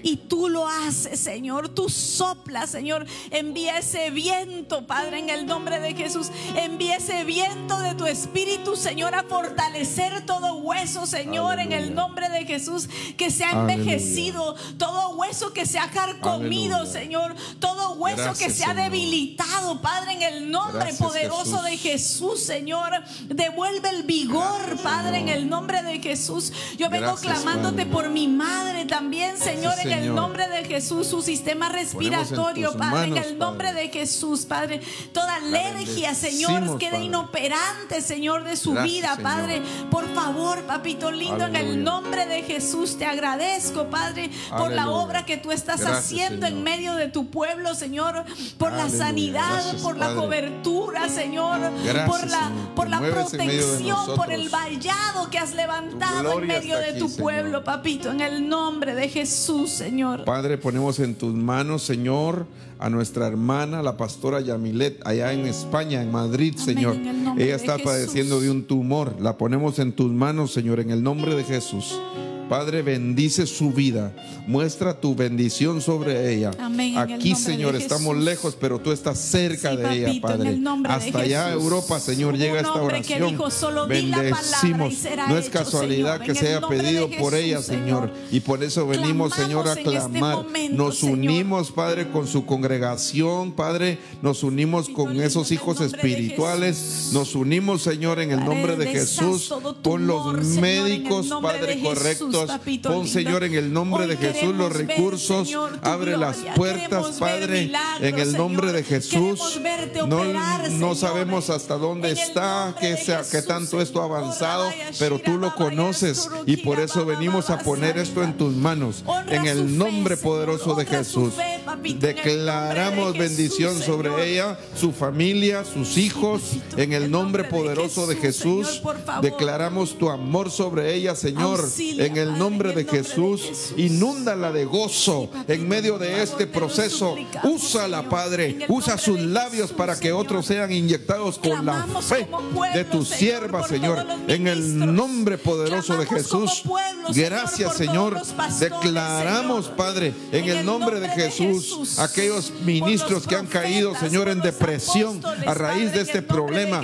y tú lo haces, Señor. Tú soplas, Señor. Envía ese viento, Padre, en el nombre de Jesús. Envía ese viento de tu Espíritu, Señor, a fortalecer todo hueso, Señor, aleluya, en el nombre de Jesús, que se ha envejecido, aleluya, todo hueso que se ha carcomido, aleluya, Señor, todo hueso gracias, que se ha debilitado, Padre, en el nombre gracias, poderoso Jesús. de Jesús, Señor. Devuelve el vigor, gracias, Padre, Señor, en el nombre de Jesús. Yo vengo gracias, clamándote Padre, por mi madre también, Señor, gracias, en el Señor, nombre de Jesús. Su sistema respiratorio, en Padre, manos, en el nombre Padre, de Jesús, Padre. Toda alergia, Señor, quede Padre, inoperante, Señor, de su gracias, vida, Padre. Señor. Por favor, papito lindo, aleluya, en el nombre de Jesús te agradezco, Padre, por aleluya, la obra que tú estás gracias, haciendo, Señor, en medio de tu pueblo, Señor, por aleluya, la sanidad, gracias, por Padre, la cobertura, Señor, gracias, por la, Señor, por la protección, por el vallado que has levantado gloria en medio de aquí, tu pueblo, Señor, papito, en el nombre de Jesús, Señor. Padre, ponemos en tus manos, Señor, a nuestra hermana, la pastora Yamilet, allá en España, en Madrid, amén, Señor. Ella está padeciendo de un tumor. La ponemos en tus manos, Señor, en el nombre de Jesús. Padre, bendice su vida. Muestra tu bendición sobre ella. Amén, aquí, Señor, estamos lejos, pero tú estás cerca sí, de papito, ella, Padre. Hasta allá Europa, Señor, llega esta oración. Dijo, bendecimos. No es casualidad, Señor, que se haya pedido Jesús, por ella, Señor. Y por eso venimos, Señor, a clamar. Este momento, nos unimos, Señor, Padre, con su congregación, Padre. Nos unimos con esos hijos espirituales. Nos unimos, Señor, en el nombre de Jesús, con los médicos, Padre, correctos. Papito, pon, Señor, en el nombre hoy de Jesús los recursos, ver, Señor, abre gloria, las puertas, Padre, milagros, en el nombre Señor, de Jesús. No, operar, no sabemos hasta dónde está, que, sea, que tanto esto ha avanzado, pero tú lo conoces y por eso venimos a poner esto en tus manos, en el nombre poderoso de Jesús. Declaramos bendición sobre ella, su familia, sus hijos, en el nombre poderoso de Jesús. Declaramos tu amor sobre ella, Señor, en el En el nombre de Jesús, inúndala de gozo en medio de este proceso. Úsala, Padre, usa sus labios para que otros sean inyectados con la fe de tu sierva, Señor, en el nombre poderoso de Jesús. Gracias, Señor. Declaramos, Padre, en el nombre de Jesús, aquellos ministros que han caído, Señor, en depresión a raíz de este problema.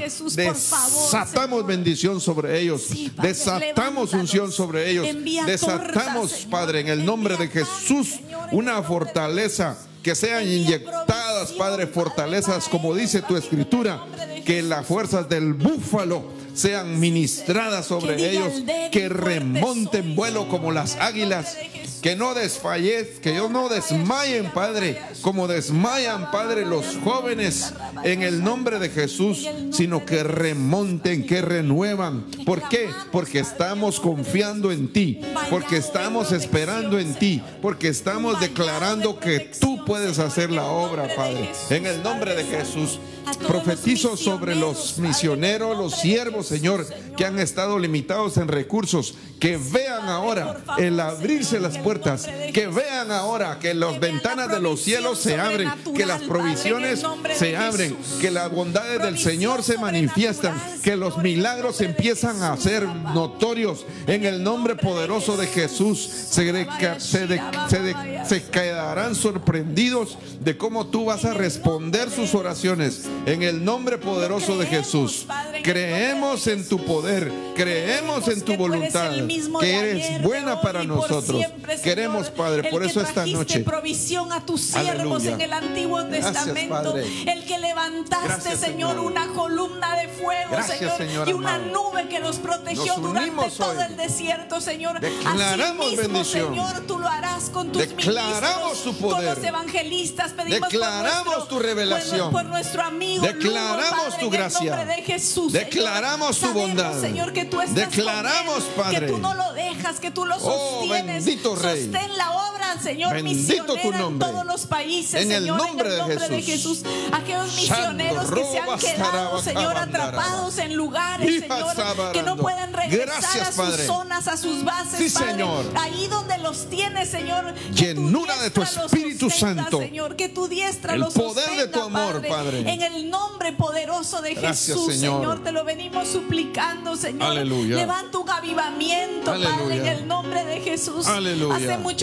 Desatamos bendición sobre ellos, desatamos unción sobre ellos. Desatamos, Padre, en el nombre de Jesús, una fortaleza, que sean inyectadas, Padre, fortalezas, como dice tu escritura, que las fuerzas del búfalo sean ministradas sobre ellos, que remonten vuelo como las águilas, que no desfallezcan, que ellos no desmayen, Padre, como desmayan, Padre, los jóvenes en el nombre de Jesús, sino que remonten, que renuevan. ¿Por qué? Porque estamos confiando en ti, porque estamos esperando en ti, porque estamos declarando que tú puedes hacer la obra, Padre, en el nombre de Jesús. Profetizo sobre los misioneros, los siervos, Señor, que han estado limitados en recursos, que vean ahora el abrirse las puertas, que vean ahora que las ventanas de los cielos se abren, que las provisiones se abren, que las bondades del Señor se manifiestan, que los milagros empiezan a ser notorios en el nombre poderoso de Jesús. Se, de, se, de, se, de, se quedarán sorprendidos de cómo tú vas a responder sus oraciones. En el nombre poderoso de Jesús, creemos en tu poder, creemos en tu voluntad, que eres buena para nosotros. Queremos, Padre, por eso esta noche, provisión a tus siervos en el Antiguo Testamento, el que levantaste, Señor, una columna de fuego, Señor, y una nube que los protegió durante todo el desierto, Señor. Declaramos bendición, Señor, tú lo harás con tus declaramos tu poder, con los evangelistas. Pedimos declaramos tu revelación, por nuestro amigo. Declaramos tu gracia, de Jesús, declaramos tu bondad, Señor, que tú estás declaramos, él, Padre, que tú no lo dejas, que tú lo sostienes. Oh, bendito Rey, sostén la obra, Señor, bendito tu nombre, en todos los países, en Señor, el nombre, en el nombre de, de Jesús. Jesús. Aquellos misioneros Santo, que se han quedado, Señor, atrapados en lugares, Señor, que no pueden regresar Gracias, a sus Padre. zonas, a sus bases, Sí, Padre. Señor. Ahí donde los tienes, Señor, llenura de tu Espíritu sustenta, Santo, Señor, que tu diestra el los poder sustenta, de tu amor, Padre. Padre. En el nombre poderoso de Gracias, Jesús, Señor. Señor, te lo venimos suplicando, Señor. Aleluya. Levanta un avivamiento, Aleluya. Padre, en el nombre de Jesús. Aleluya. Hace muchos años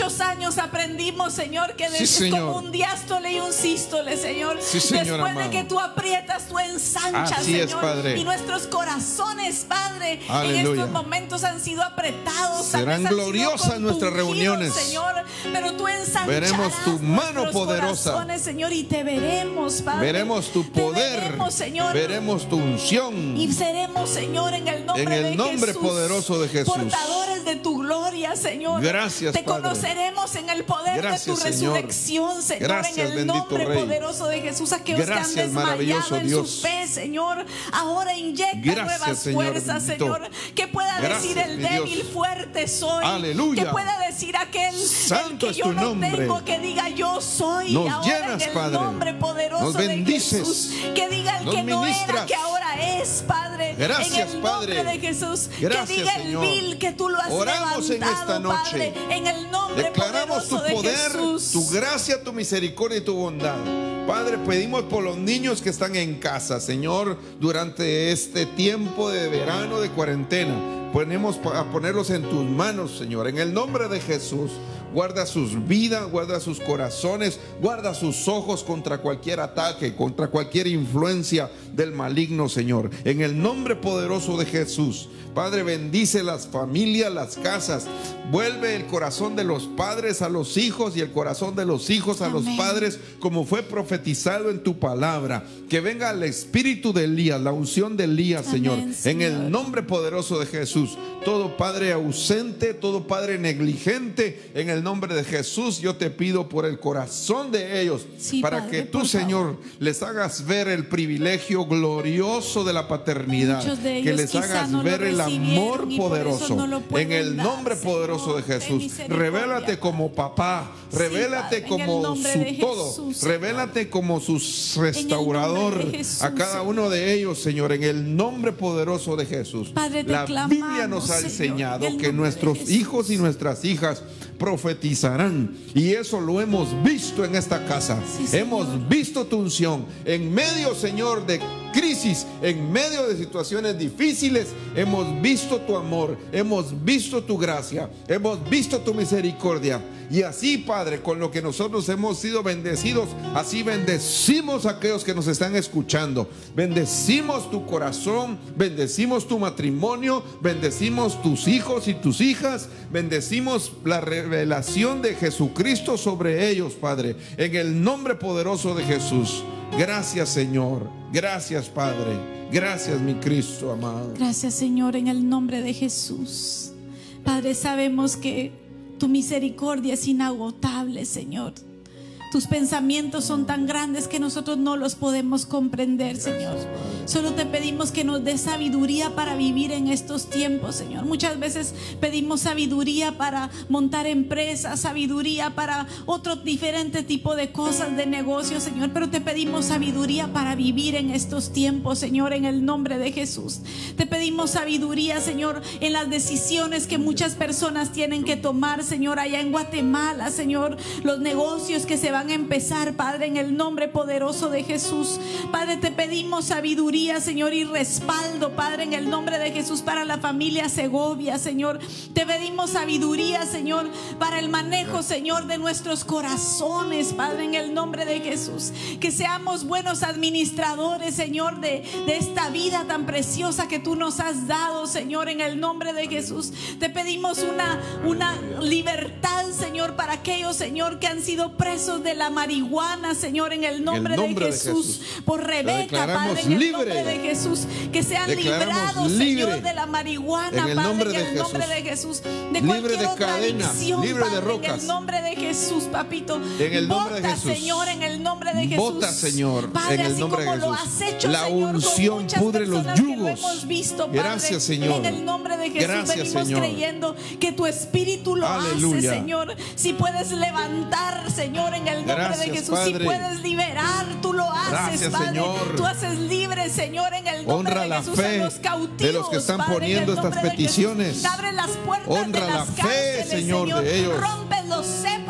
años aprendimos, Señor, que Sí, es Señor. como un diástole y un sístole, Señor. Sí, Señor Después amado. de que tú aprietas, tú ensanchas, Así es, Señor. Padre. Y nuestros corazones, Padre, Aleluya. en estos momentos han sido apretados. tal Serán vez han sido gloriosas nuestras compungidos, reuniones. Señor, pero tú ensancharás Veremos tu mano nuestros poderosa. corazones, Señor, y te veremos, Padre. Veremos tu Te poder. veremos, Señor. Veremos tu unción. Y seremos, Señor, en el nombre, En el de nombre Jesús, poderoso de Jesús. portadores de tu gloria, Señor. Gracias, Te Padre. conoceremos en el poder Gracias, de tu Señor. resurrección, Señor. Gracias, en el bendito nombre Rey. poderoso de Jesús. Aquellos Gracias, que han maravilloso desmayado en Dios. su fe, Señor, ahora inyecta Gracias, nuevas Señor fuerzas, bendito. Señor. Que pueda Gracias, decir el mi Dios. débil, fuerte soy. Aleluya. Que pueda decir aquel el Santo que es yo tu no nombre. tengo, que diga yo soy. Nos ahora llenas, en el Padre. nombre poderoso Nos de bendices. Jesús. Que diga el Nos que no era, ministras. que ahora es, Padre. Gracias, en el Padre. nombre de Jesús. Gracias, que diga Señor. el vil que tú lo has Oramos en levantado, esta noche. Padre. En el nombre Declaramos tu poderoso de poder, Jesús. tu gracia, tu misericordia y tu bondad. Padre, pedimos por los niños que están en casa, Señor, durante este tiempo de verano, de cuarentena. Ponemos a ponerlos en tus manos, Señor, en el nombre de Jesús. Guarda sus vidas, guarda sus corazones, guarda sus ojos contra cualquier ataque, contra cualquier influencia del maligno, Señor. En el nombre poderoso de Jesús. Padre, bendice las familias, las casas. Vuelve el corazón de los padres a los hijos y el corazón de los hijos a Amén. los padres, como fue profetizado en tu palabra. Que venga el espíritu de Elías, la unción de Elías, Amén, Señor. En Señor. el nombre poderoso de Jesús. Todo padre ausente, todo padre negligente, en el nombre de Jesús, yo te pido por el corazón de ellos, Sí, para Padre, que tú, por Señor, les hagas ver el privilegio glorioso de la paternidad, Muchos de que ellos les quizá hagas no lo ver el recibieron amor y por eso poderoso. no lo pueden En el dar, nombre Señor. poderoso de Ten Jesús, misericordia, revélate Padre. como papá, Sí, revélate Padre, en el como nombre su de todo, Jesús, Señor. revélate como su nombre restaurador de Jesús, a cada Señor. uno de ellos, Señor, en el nombre poderoso de Jesús. Padre, te La clamamos, Biblia nos ha Señor, enseñado en el que nombre de nuestros Jesús. hijos y nuestras hijas profetizarán, y eso lo hemos visto en esta casa. Sí, Señor. Hemos visto tu unción en medio, Señor, de crisis, en medio de situaciones difíciles. Hemos visto tu amor, hemos visto tu gracia, hemos visto tu misericordia. Y así, Padre, con lo que nosotros hemos sido bendecidos, así bendecimos a aquellos que nos están escuchando. Bendecimos tu corazón, bendecimos tu matrimonio, bendecimos tus hijos y tus hijas, bendecimos la revelación de Jesucristo sobre ellos, Padre, en el nombre poderoso de Jesús. Gracias, Señor. Gracias, Padre. Gracias, mi Cristo amado. Gracias, Señor, en el nombre de Jesús. Padre, sabemos que tu misericordia es inagotable, Señor. Tus pensamientos son tan grandes que nosotros no los podemos comprender, Señor. Solo te pedimos que nos des sabiduría para vivir en estos tiempos, Señor. Muchas veces pedimos sabiduría para montar empresas, sabiduría para otro diferente tipo de cosas, de negocios, Señor. Pero te pedimos sabiduría para vivir en estos tiempos, Señor, en el nombre de Jesús. Te pedimos sabiduría, Señor, en las decisiones que muchas personas tienen que tomar, Señor, allá en Guatemala, Señor. Los negocios que se van a empezar, Padre, en el nombre poderoso de Jesús. Padre, te pedimos sabiduría, Señor, y respaldo, Padre, en el nombre de Jesús, para la familia Segovia, Señor. Te pedimos sabiduría, Señor, para el manejo, Señor, de nuestros corazones, Padre, en el nombre de Jesús. Que seamos buenos administradores, Señor, de, de esta vida tan preciosa que tú nos has dado, Señor, en el nombre de Jesús. Te pedimos una, una libertad, Señor, para aquellos, Señor, que han sido presos de la marihuana, Señor, en el nombre, En el nombre de, de Jesús. Jesús. Por Lo Rebeca, declaramos Padre, en el libre. nombre de Jesús. Que sean Declaramos librados, libre. Señor, de la marihuana, En el Padre, nombre en de el nombre Jesús. de Jesús. De Libre cualquier de otra cadenas, adicción, libre de Padre, en rocas. el nombre de Jesús, papito. En el nombre de Bota, Jesús. Señor, en el nombre de Jesús. Bota, Señor, Padre, en el así nombre de como lo Jesús. has hecho, La Señor, con unción muchas pudre los personas que lo yugos. hemos visto, Padre. Gracias, Señor. En el nombre de Jesús Gracias, venimos Señor. creyendo que tu espíritu lo Aleluya. hace, Señor. Si puedes levantar, Señor, en el nombre Gracias, de Jesús. Si Padre. puedes liberar, tú lo haces, Gracias, Padre. Señor. Tú haces libre, Señor, en el nombre Honra de la Jesús, fe a los cautivos, de los que están Padre, en poniendo el nombre estas de Jesús. peticiones. Abre las puertas Honra de la las fe, cárceles, Señor, de ellos. Rompe los cepos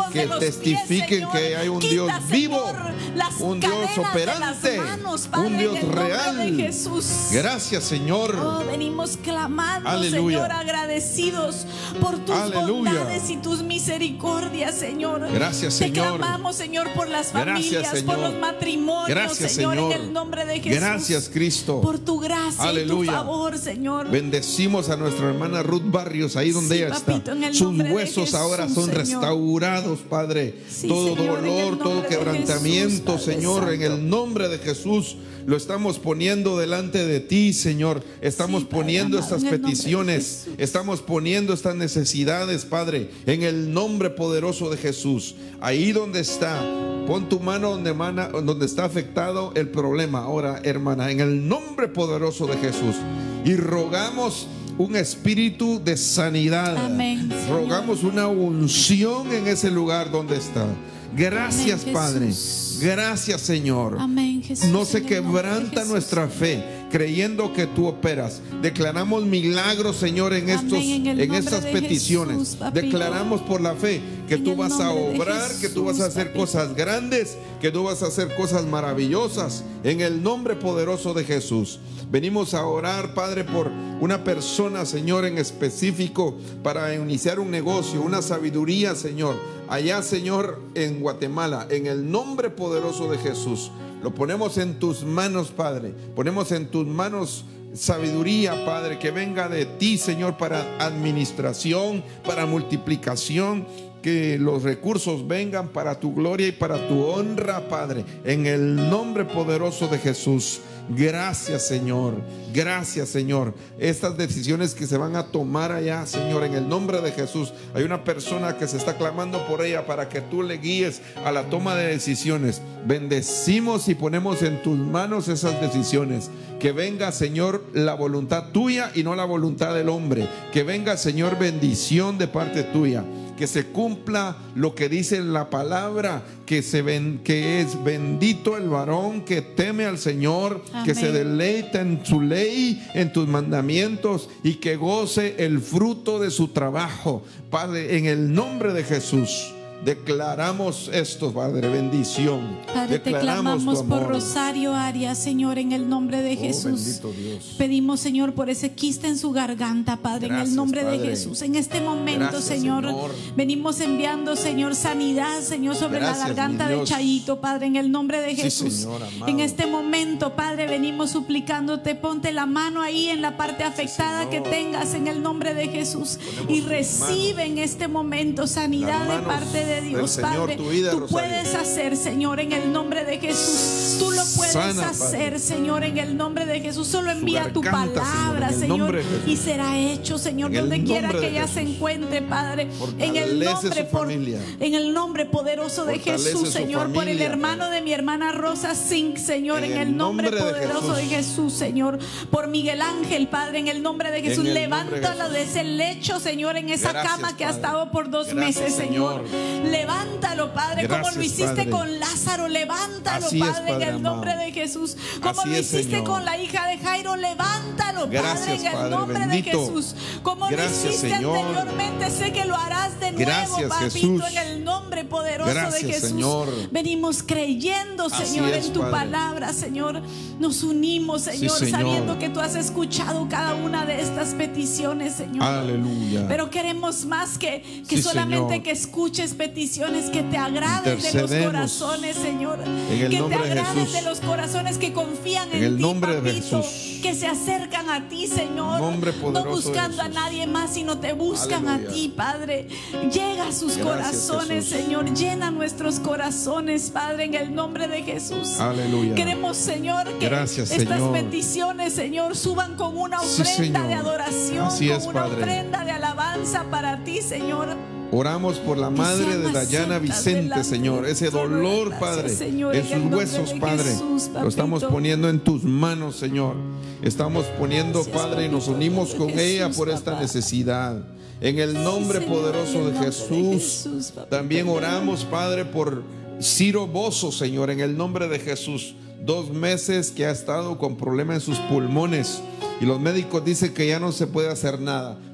dedos que de los pies, testifiquen Señor. que hay un Quita, Dios vivo, Señor, las un Dios cadenas de las operante, manos, Padre, un Dios en el nombre real. de Jesús. Gracias, Señor. Oh, venimos clamando, Aleluya. Señor, agradecidos por tus Aleluya. bondades y tus misericordias, Señor. Gracias, Te Señor. clamamos, Señor, por las Gracias, familias, por Señor. los matrimonios, Gracias, Señor, Señor. en el nombre de Jesús. Gracias, Cristo. Por tu gracia Aleluya. y tu favor, Señor. Bendecimos a nuestra hermana Ruth Barrios, ahí donde Sí, ella papito, en está. el Sus nombre de huesos Jesús, ahora son Señor. restaurados, Padre. Sí, todo Señor, en el dolor, nombre todo de quebrantamiento, Jesús, Padre Señor, en Santo. el nombre de Jesús, lo estamos poniendo delante de ti, Señor. Estamos Sí, Padre poniendo amado, estas en el nombre de peticiones, Jesús. estamos poniendo estas necesidades, Padre, en el nombre poderoso de Jesús. Ahí donde está, pon tu mano donde, mana, donde está afectado el problema. Ahora, hermana, en el nombre poderoso de Jesús. Y rogamos un espíritu de sanidad. Amén, Señor. Rogamos una unción en ese lugar donde está. Gracias, Amén, Padre. Jesús. Gracias, Señor. Amén, Jesús. No se en el nombre de quebranta Jesús. nuestra fe, creyendo que tú operas. Declaramos milagros, Señor, en, Amén, estos, en el en nombre estas de peticiones. Jesús, papito. Declaramos por la fe que En tú el vas a nombre de obrar, que tú vas a hacer Jesús, cosas grandes, que tú vas a hacer cosas maravillosas. En el nombre poderoso de Jesús. Venimos a orar, Padre, por una persona, Señor, en específico, para iniciar un negocio, una sabiduría, Señor. Allá, Señor, en Guatemala, en el nombre poderoso de Jesús. Lo ponemos en tus manos, Padre. Ponemos en tus manos sabiduría, Padre, que venga de ti, Señor, para administración, para multiplicación. Que los recursos vengan para tu gloria y para tu honra, Padre, en el nombre poderoso de Jesús. Gracias, Señor. Gracias, Señor. Estas decisiones que se van a tomar allá, Señor, en el nombre de Jesús. Hay una persona que se está clamando por ella para que tú le guíes a la toma de decisiones. Bendecimos y ponemos en tus manos esas decisiones. Que venga, Señor, la voluntad tuya y no la voluntad del hombre. Que venga, Señor, bendición de parte tuya. Que se cumpla lo que dice la palabra, que, se ven, que es bendito el varón que teme al Señor, Amén. que se deleita en su ley, en tus mandamientos, y que goce el fruto de su trabajo. Padre, en el nombre de Jesús, declaramos esto, Padre, bendición. Padre, te Declaramos clamamos tu por amor. Rosario Arias, Señor, en el nombre de Oh, Jesús. bendito Dios. Pedimos, Señor, por ese quiste en su garganta, Padre, en Gracias, el nombre de Padre. Jesús. En este momento, Gracias, Señor, Señor. venimos enviando, Señor, sanidad, Señor, sobre Gracias, la garganta mi de Dios. Chayito, Padre, en el nombre de Sí, Jesús. Señor, amado. En este momento, Padre, venimos suplicándote, ponte la mano ahí en la parte afectada Señor. que tengas en el nombre de Jesús. Ponemos Y tus recibe en este momento sanidad Las de manos parte de del Dios, Señor, Padre. tu vida, Tú Rosario. puedes hacer, Señor, en el nombre de Jesús. Tú lo puedes Sana, hacer, Padre. Señor, en el nombre de Jesús. Solo envía tu garganta, palabra, Señor, en el Señor, nombre de Jesús. y será hecho, Señor, En el donde quiera nombre que de ella Jesús. se encuentre, Padre. En el Fortalece nombre, su por- familia. en el nombre poderoso de Fortalece Jesús, su Señor, por el familia, hermano de mi hermana Rosa Singh, Señor, en, En el el nombre, nombre de poderoso de Jesús. Jesús, Señor, por Miguel Ángel, Padre, en el nombre de Jesús. En el nombre de Levántalo de Jesús. ese lecho, Señor, en esa Gracias, cama que ha Padre. estado por dos Gracias, meses, Señor. Señor. Levántalo, Padre, como Gracias, lo hiciste Padre. con Lázaro. Levántalo, Así es, Padre, Padre en el nombre amado. de Jesús. Como Así lo es, hiciste Señor. con la hija de Jairo. Levántalo, Gracias, Padre, en el Padre nombre bendito. de Jesús. Como Gracias, lo hiciste Señor. anteriormente, sé que lo harás de nuevo, Gracias, papito, Jesús. en el nombre poderoso Gracias, de Jesús. Señor. Venimos creyendo, Así Señor, es, en tu Padre. palabra, Señor. Nos unimos, Señor, Señor. sabiendo que tú has escuchado cada una de estas peticiones, Señor. Aleluya. Pero queremos más que, que Sí, solamente Señor. que escuches peticiones que te agraden de los Intercedemos corazones, Señor. en el Que te nombre de agraden Jesús. de los corazones que confían en, En el ti, nombre de papito. Jesús. Que se acercan a ti, Señor. Nombre No poderoso de buscando a Jesús. nadie más, sino te buscan Aleluya. a ti, Padre. Llega a sus Gracias, corazones, Jesús. Señor. Llena nuestros corazones, Padre, en el nombre de Jesús. Aleluya. Queremos, Señor, que Gracias, estas Señor. peticiones, Señor, suban con una Sí, ofrenda Señor. de adoración, Así con es, una Padre. ofrenda de alabanza para ti, Señor. Oramos por la madre sean de Dayana aceptas Vicente, delante Señor. de Ese ti, dolor, gracias, Padre, Señor, en en el sus nombre huesos, de Padre. Jesús, Lo estamos papito. poniendo en tus manos, Señor. Estamos poniendo, Gracias, Padre, y nos papito, unimos de con Jesús, ella por esta papá. necesidad. En el nombre Sí, Señor, poderoso en el de nombre de Jesús. Jesús, papito. También oramos, Padre, por Ciro Bozo, Señor, en el nombre de Jesús. Dos meses que ha estado con problemas en sus pulmones. Y los médicos dicen que ya no se puede hacer nada.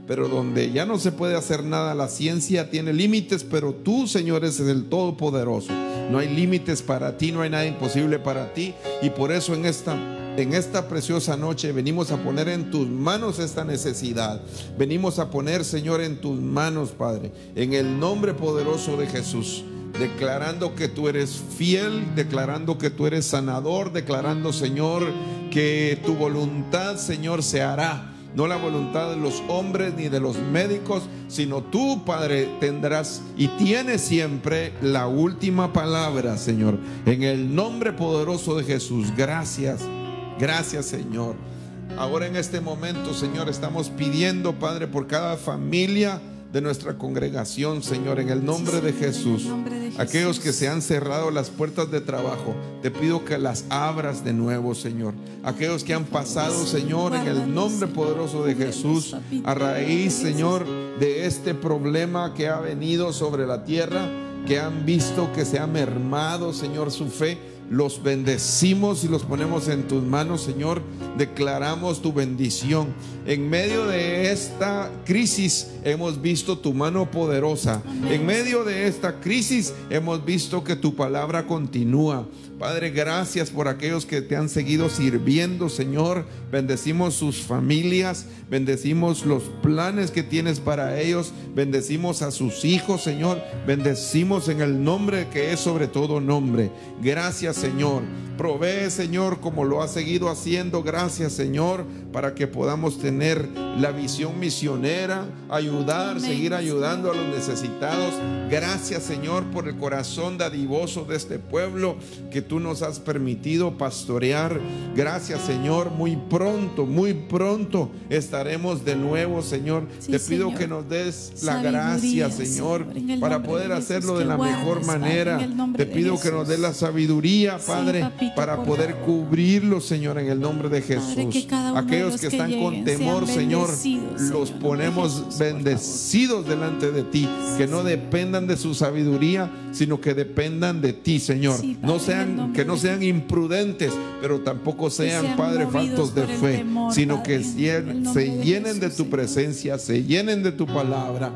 pero donde ya no se puede hacer nada, la ciencia tiene límites, pero tú, Señor, eres el Todopoderoso. No hay límites para ti, no hay nada imposible para ti, y por eso en esta En esta preciosa noche venimos a poner en tus manos esta necesidad. Venimos a poner, Señor, en tus manos, Padre, en el nombre poderoso de Jesús, declarando que tú eres fiel, declarando que tú eres sanador, declarando, Señor, que tu voluntad, Señor, se hará. No la voluntad de los hombres ni de los médicos, sino tú, Padre, tendrás y tienes siempre la última palabra, Señor. En el nombre poderoso de Jesús, gracias. Gracias, Señor. Ahora en este momento, Señor, estamos pidiendo, Padre, por cada familia de nuestra congregación, Señor, en el nombre de Jesús. Aquellos que se han cerrado las puertas de trabajo, te pido que las abras de nuevo, Señor. Aquellos que han pasado, Señor, en el nombre poderoso de Jesús, a raíz, Señor, de este problema que ha venido sobre la tierra, que han visto que se ha mermado, Señor, su fe, los bendecimos y los ponemos en tus manos, Señor. Declaramos tu bendición. En medio de esta crisis hemos visto tu mano poderosa. En medio de esta crisis hemos visto que tu palabra continúa. Padre, gracias por aquellos que te han seguido sirviendo, Señor. Bendecimos sus familias, bendecimos los planes que tienes para ellos, bendecimos a sus hijos, Señor. Bendecimos en el nombre que es sobre todo nombre. Gracias, Señor. Provee, Señor, como lo has seguido haciendo. Gracias, Señor, para que podamos tener la visión misionera, ayudar, Amén. Seguir ayudando a los necesitados. Gracias, Señor, por el corazón dadivoso de este pueblo que tú nos has permitido pastorear. Gracias, Señor. Muy pronto, muy pronto estaremos de nuevo, Señor. Sí, Te pido, Señor, que nos des la gracia, Señor, Señor para poder de hacerlo de la guardes, mejor manera. Padre, Te pido que nos des la sabiduría, Padre, sí, papito, para poder favor. cubrirlo, Señor, en el nombre de Jesús. Padre, que aquellos que, que están con temor, Señor, los ponemos Jesús, bendecidos delante de ti. Que no dependan de su sabiduría, sino que dependan de ti, Señor. Sí, Padre, no sean, que no sean imprudentes, pero tampoco sean, sean Padre, faltos de fe, temor, sino Padre, que se, se llenen de, Jesús, de tu Señor. presencia, se llenen de tu palabra,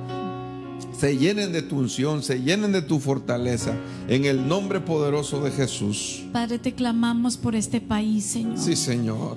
se llenen de tu unción, se llenen de tu fortaleza, en el nombre poderoso de Jesús. Padre, te clamamos por este país, Señor. Sí, Señor.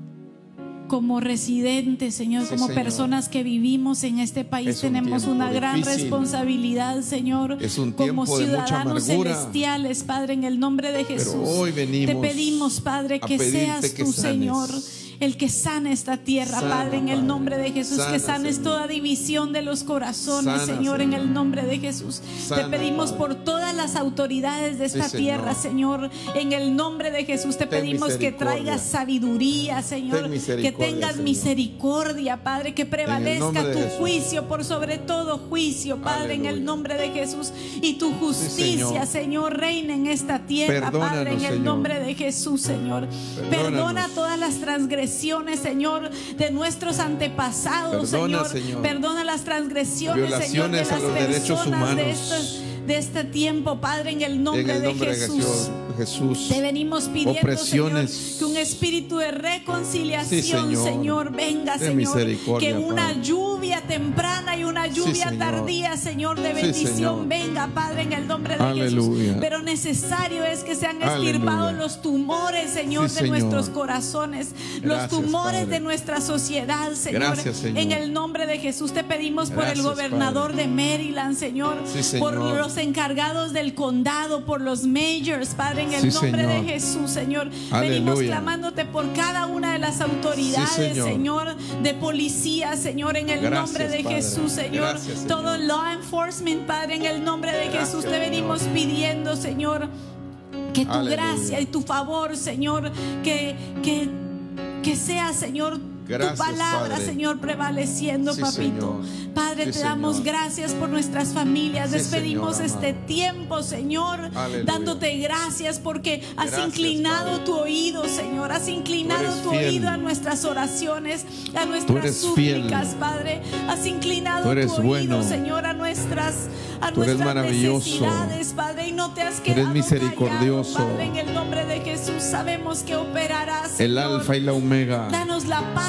Como residentes, Señor, sí, como Señor. personas que vivimos en este país, un tenemos una gran difícil. responsabilidad, Señor. Es un como ciudadanos celestiales, Padre, en el nombre de Jesús. Pero hoy venimos te pedimos, Padre, que seas que tú, sanes. Señor, el que sane esta tierra, Sana, Padre, en el nombre de Jesús. Sana, que sanes Señor. toda división de los corazones, Sana, Señor, Señor, en el nombre de Jesús. Sana, Te pedimos Padre. por todas las autoridades de esta sí, tierra, Señor. Señor, en el nombre de Jesús. Te Ten pedimos que traigas sabiduría, Señor, que tengas Señor. misericordia, Padre, que prevalezca tu juicio por sobre todo juicio, Padre, Aleluya. en el nombre de Jesús. Y tu justicia, sí, Señor. Señor, reina en esta tierra, Perdónanos, Padre, en el Señor. nombre de Jesús, Señor. Perdónanos. Perdona todas las transgresiones, Señor, de nuestros antepasados, Perdona, Señor. Señor. Perdona las transgresiones, Violaciones Señor, de las a los derechos humanos de estos, de este tiempo, Padre, en el nombre, en el nombre de, Jesús. de Jesús. Jesús. Te venimos pidiendo, Opresiones. Señor, que un espíritu de reconciliación, sí, Señor. Señor, venga, de Señor. Que una Padre. lluvia temprana y una lluvia sí, tardía, Señor, de bendición, sí, Señor. venga, Padre, en el nombre de Aleluya. Jesús. Pero necesario es que sean extirpados Aleluya. los tumores, Señor, sí, de Señor. nuestros corazones, Gracias, los tumores Padre. de nuestra sociedad, Señor. Gracias, Señor. En el nombre de Jesús te pedimos por Gracias, el gobernador Padre. de Maryland, Señor, Sí, Señor. por los encargados del condado, por los mayors, Padre, en el Sí, nombre Señor. de Jesús, Señor. Aleluya. Venimos clamándote por cada una de las autoridades, Sí, Señor. Señor, de policía, Señor, en el Gracias, nombre de Padre. Jesús, Señor. Gracias, Señor. Todo law enforcement, Padre, en el nombre de Gracias, Jesús te venimos Señor. pidiendo, Señor, que tu Aleluya. gracia y tu favor, Señor, que, que, que sea, Señor, Gracias, tu palabra, Padre. Señor, prevaleciendo, Sí, papito. Señor. Padre, Sí, te damos Señor. gracias por nuestras familias. Sí, Despedimos Señor, este amado. tiempo, Señor, Aleluya. dándote gracias porque has Gracias, inclinado Padre. tu oído, Señor. Has inclinado eres tu fiel. oído a nuestras oraciones, a Tú nuestras eres súplicas, fiel. Padre. Has inclinado Tú eres tu oído, bueno. Señor, a nuestras, a Tú eres nuestras maravilloso. necesidades, Padre. Y no te has Tú eres quedado misericordioso. callado, Padre, en el nombre de Jesús. Sabemos que operarás, El Señor. alfa y la omega. Danos la paz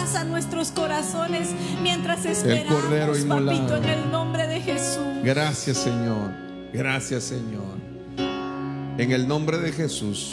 paz a nuestros corazones mientras El esperamos, Cordero inmolado. papito, en el nombre de Jesús. Gracias, Señor. Gracias, Señor. En el nombre de Jesús,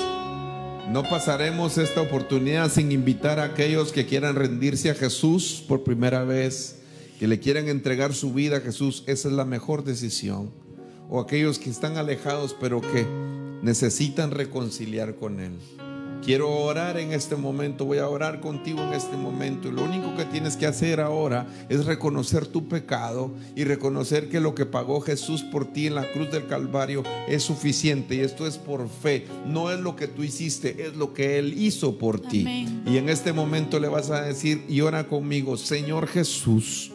no pasaremos esta oportunidad sin invitar a aquellos que quieran rendirse a Jesús por primera vez, que le quieran entregar su vida a Jesús. Esa es la mejor decisión. O aquellos que están alejados pero que necesitan reconciliar con Él. Quiero orar en este momento, voy a orar contigo en este momento, y lo único que tienes que hacer ahora es reconocer tu pecado y reconocer que lo que pagó Jesús por ti en la cruz del Calvario es suficiente, y esto es por fe, no es lo que tú hiciste, es lo que Él hizo por ti. Amén. Y en este momento le vas a decir, y ora conmigo: Señor Jesús,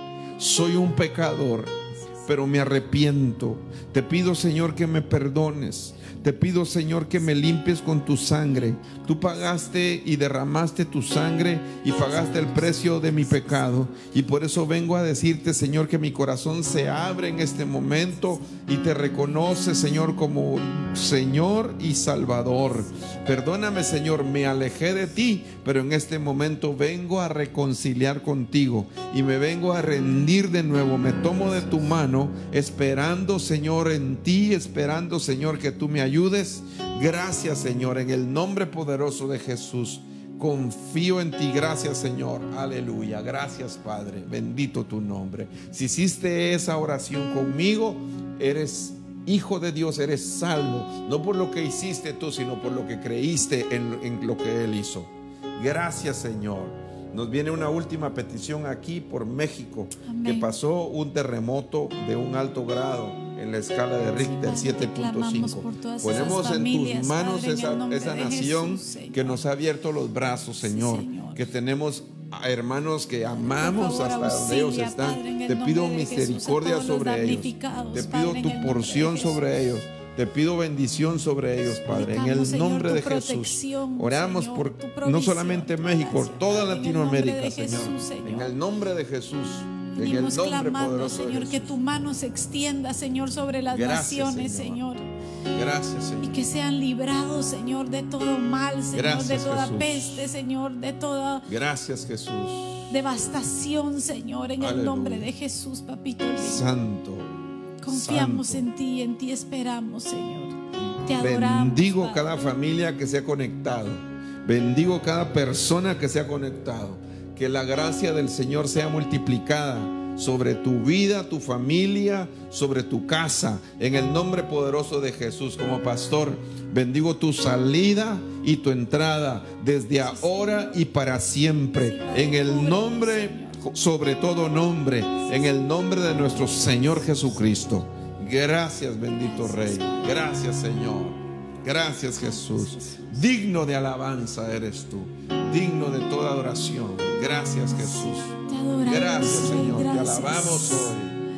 soy un pecador, pero me arrepiento. Te pido, Señor, que me perdones. Te pido, Señor, que me limpies con tu sangre. Tú pagaste y derramaste tu sangre y pagaste el precio de mi pecado. Y por eso vengo a decirte, Señor, que mi corazón se abre en este momento y te reconoce, Señor, como Señor y Salvador. Perdóname, Señor, me alejé de ti, pero en este momento vengo a reconciliar contigo y me vengo a rendir de nuevo. Me tomo de tu mano, esperando, Señor, en ti, esperando, Señor, que tú me ayudes. Gracias, Señor, en el nombre poderoso de Jesús. Confío en ti. Gracias, Señor. Aleluya. Gracias, Padre. Bendito tu nombre. Si hiciste esa oración conmigo, eres hijo de Dios, eres salvo, no por lo que hiciste tú, sino por lo que creíste en, en lo que Él hizo. Gracias, Señor. Nos viene una última petición aquí por México. Amén. Que pasó un terremoto de un alto grado en la escala de Richter, siete punto cinco. Ponemos en tus manos, Padre, esa, esa nación, Jesús, que nos ha abierto los brazos, Señor, sí, Señor. Que tenemos hermanos que amamos, favor, hasta auxilia, donde ellos están. Padre, te pido misericordia Jesús, sobre ellos. Te pido Padre, tu porción sobre ellos. Te pido bendición sobre ellos, Padre, en el nombre de Jesús. Oramos por no solamente México, por toda Latinoamérica, Señor. En el nombre de Jesús. Venimos clamando, Señor, que tu mano se extienda, Señor, sobre las Gracias, naciones, Señor. Señor. Gracias, Señor. Y que sean librados, Señor, de todo mal, Señor, Gracias, de toda Jesús. peste, Señor, de toda Gracias, Jesús. Devastación, Señor, en Aleluya. El nombre de Jesús, papito lindo. Santo. Confiamos Santo. en ti, en ti esperamos, Señor. Te adoramos. Bendigo Padre. cada familia que se ha conectado. Bendigo cada persona que se ha conectado. Que la gracia del Señor sea multiplicada sobre tu vida, tu familia, sobre tu casa, en el nombre poderoso de Jesús. Como pastor, bendigo tu salida y tu entrada desde ahora y para siempre, en el nombre, sobre todo nombre, en el nombre de nuestro Señor Jesucristo. Gracias, bendito Rey. Gracias, Señor. Gracias, Jesús. Digno de alabanza eres tú, digno de toda adoración. Gracias, Jesús. Te adoramos, Gracias, Señor. gracias. Te alabamos hoy.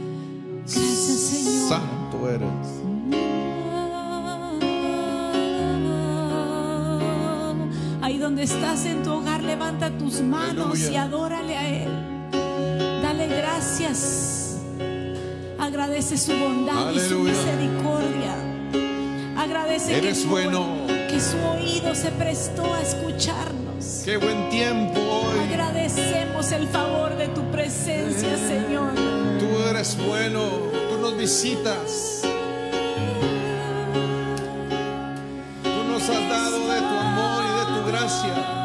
Gracias, Señor. Santo eres. Ahí donde estás en tu hogar, levanta tus manos Aleluya. y adórale a Él. Dale gracias. Agradece su bondad Aleluya. y su misericordia. Agradece Eres que, su, bueno. que su oído se prestó a escucharnos. Qué buen tiempo hoy. Agradecemos el favor de tu presencia, Señor. Tú eres bueno. Tú nos visitas. Tú nos has dado de tu amor y de tu gracia.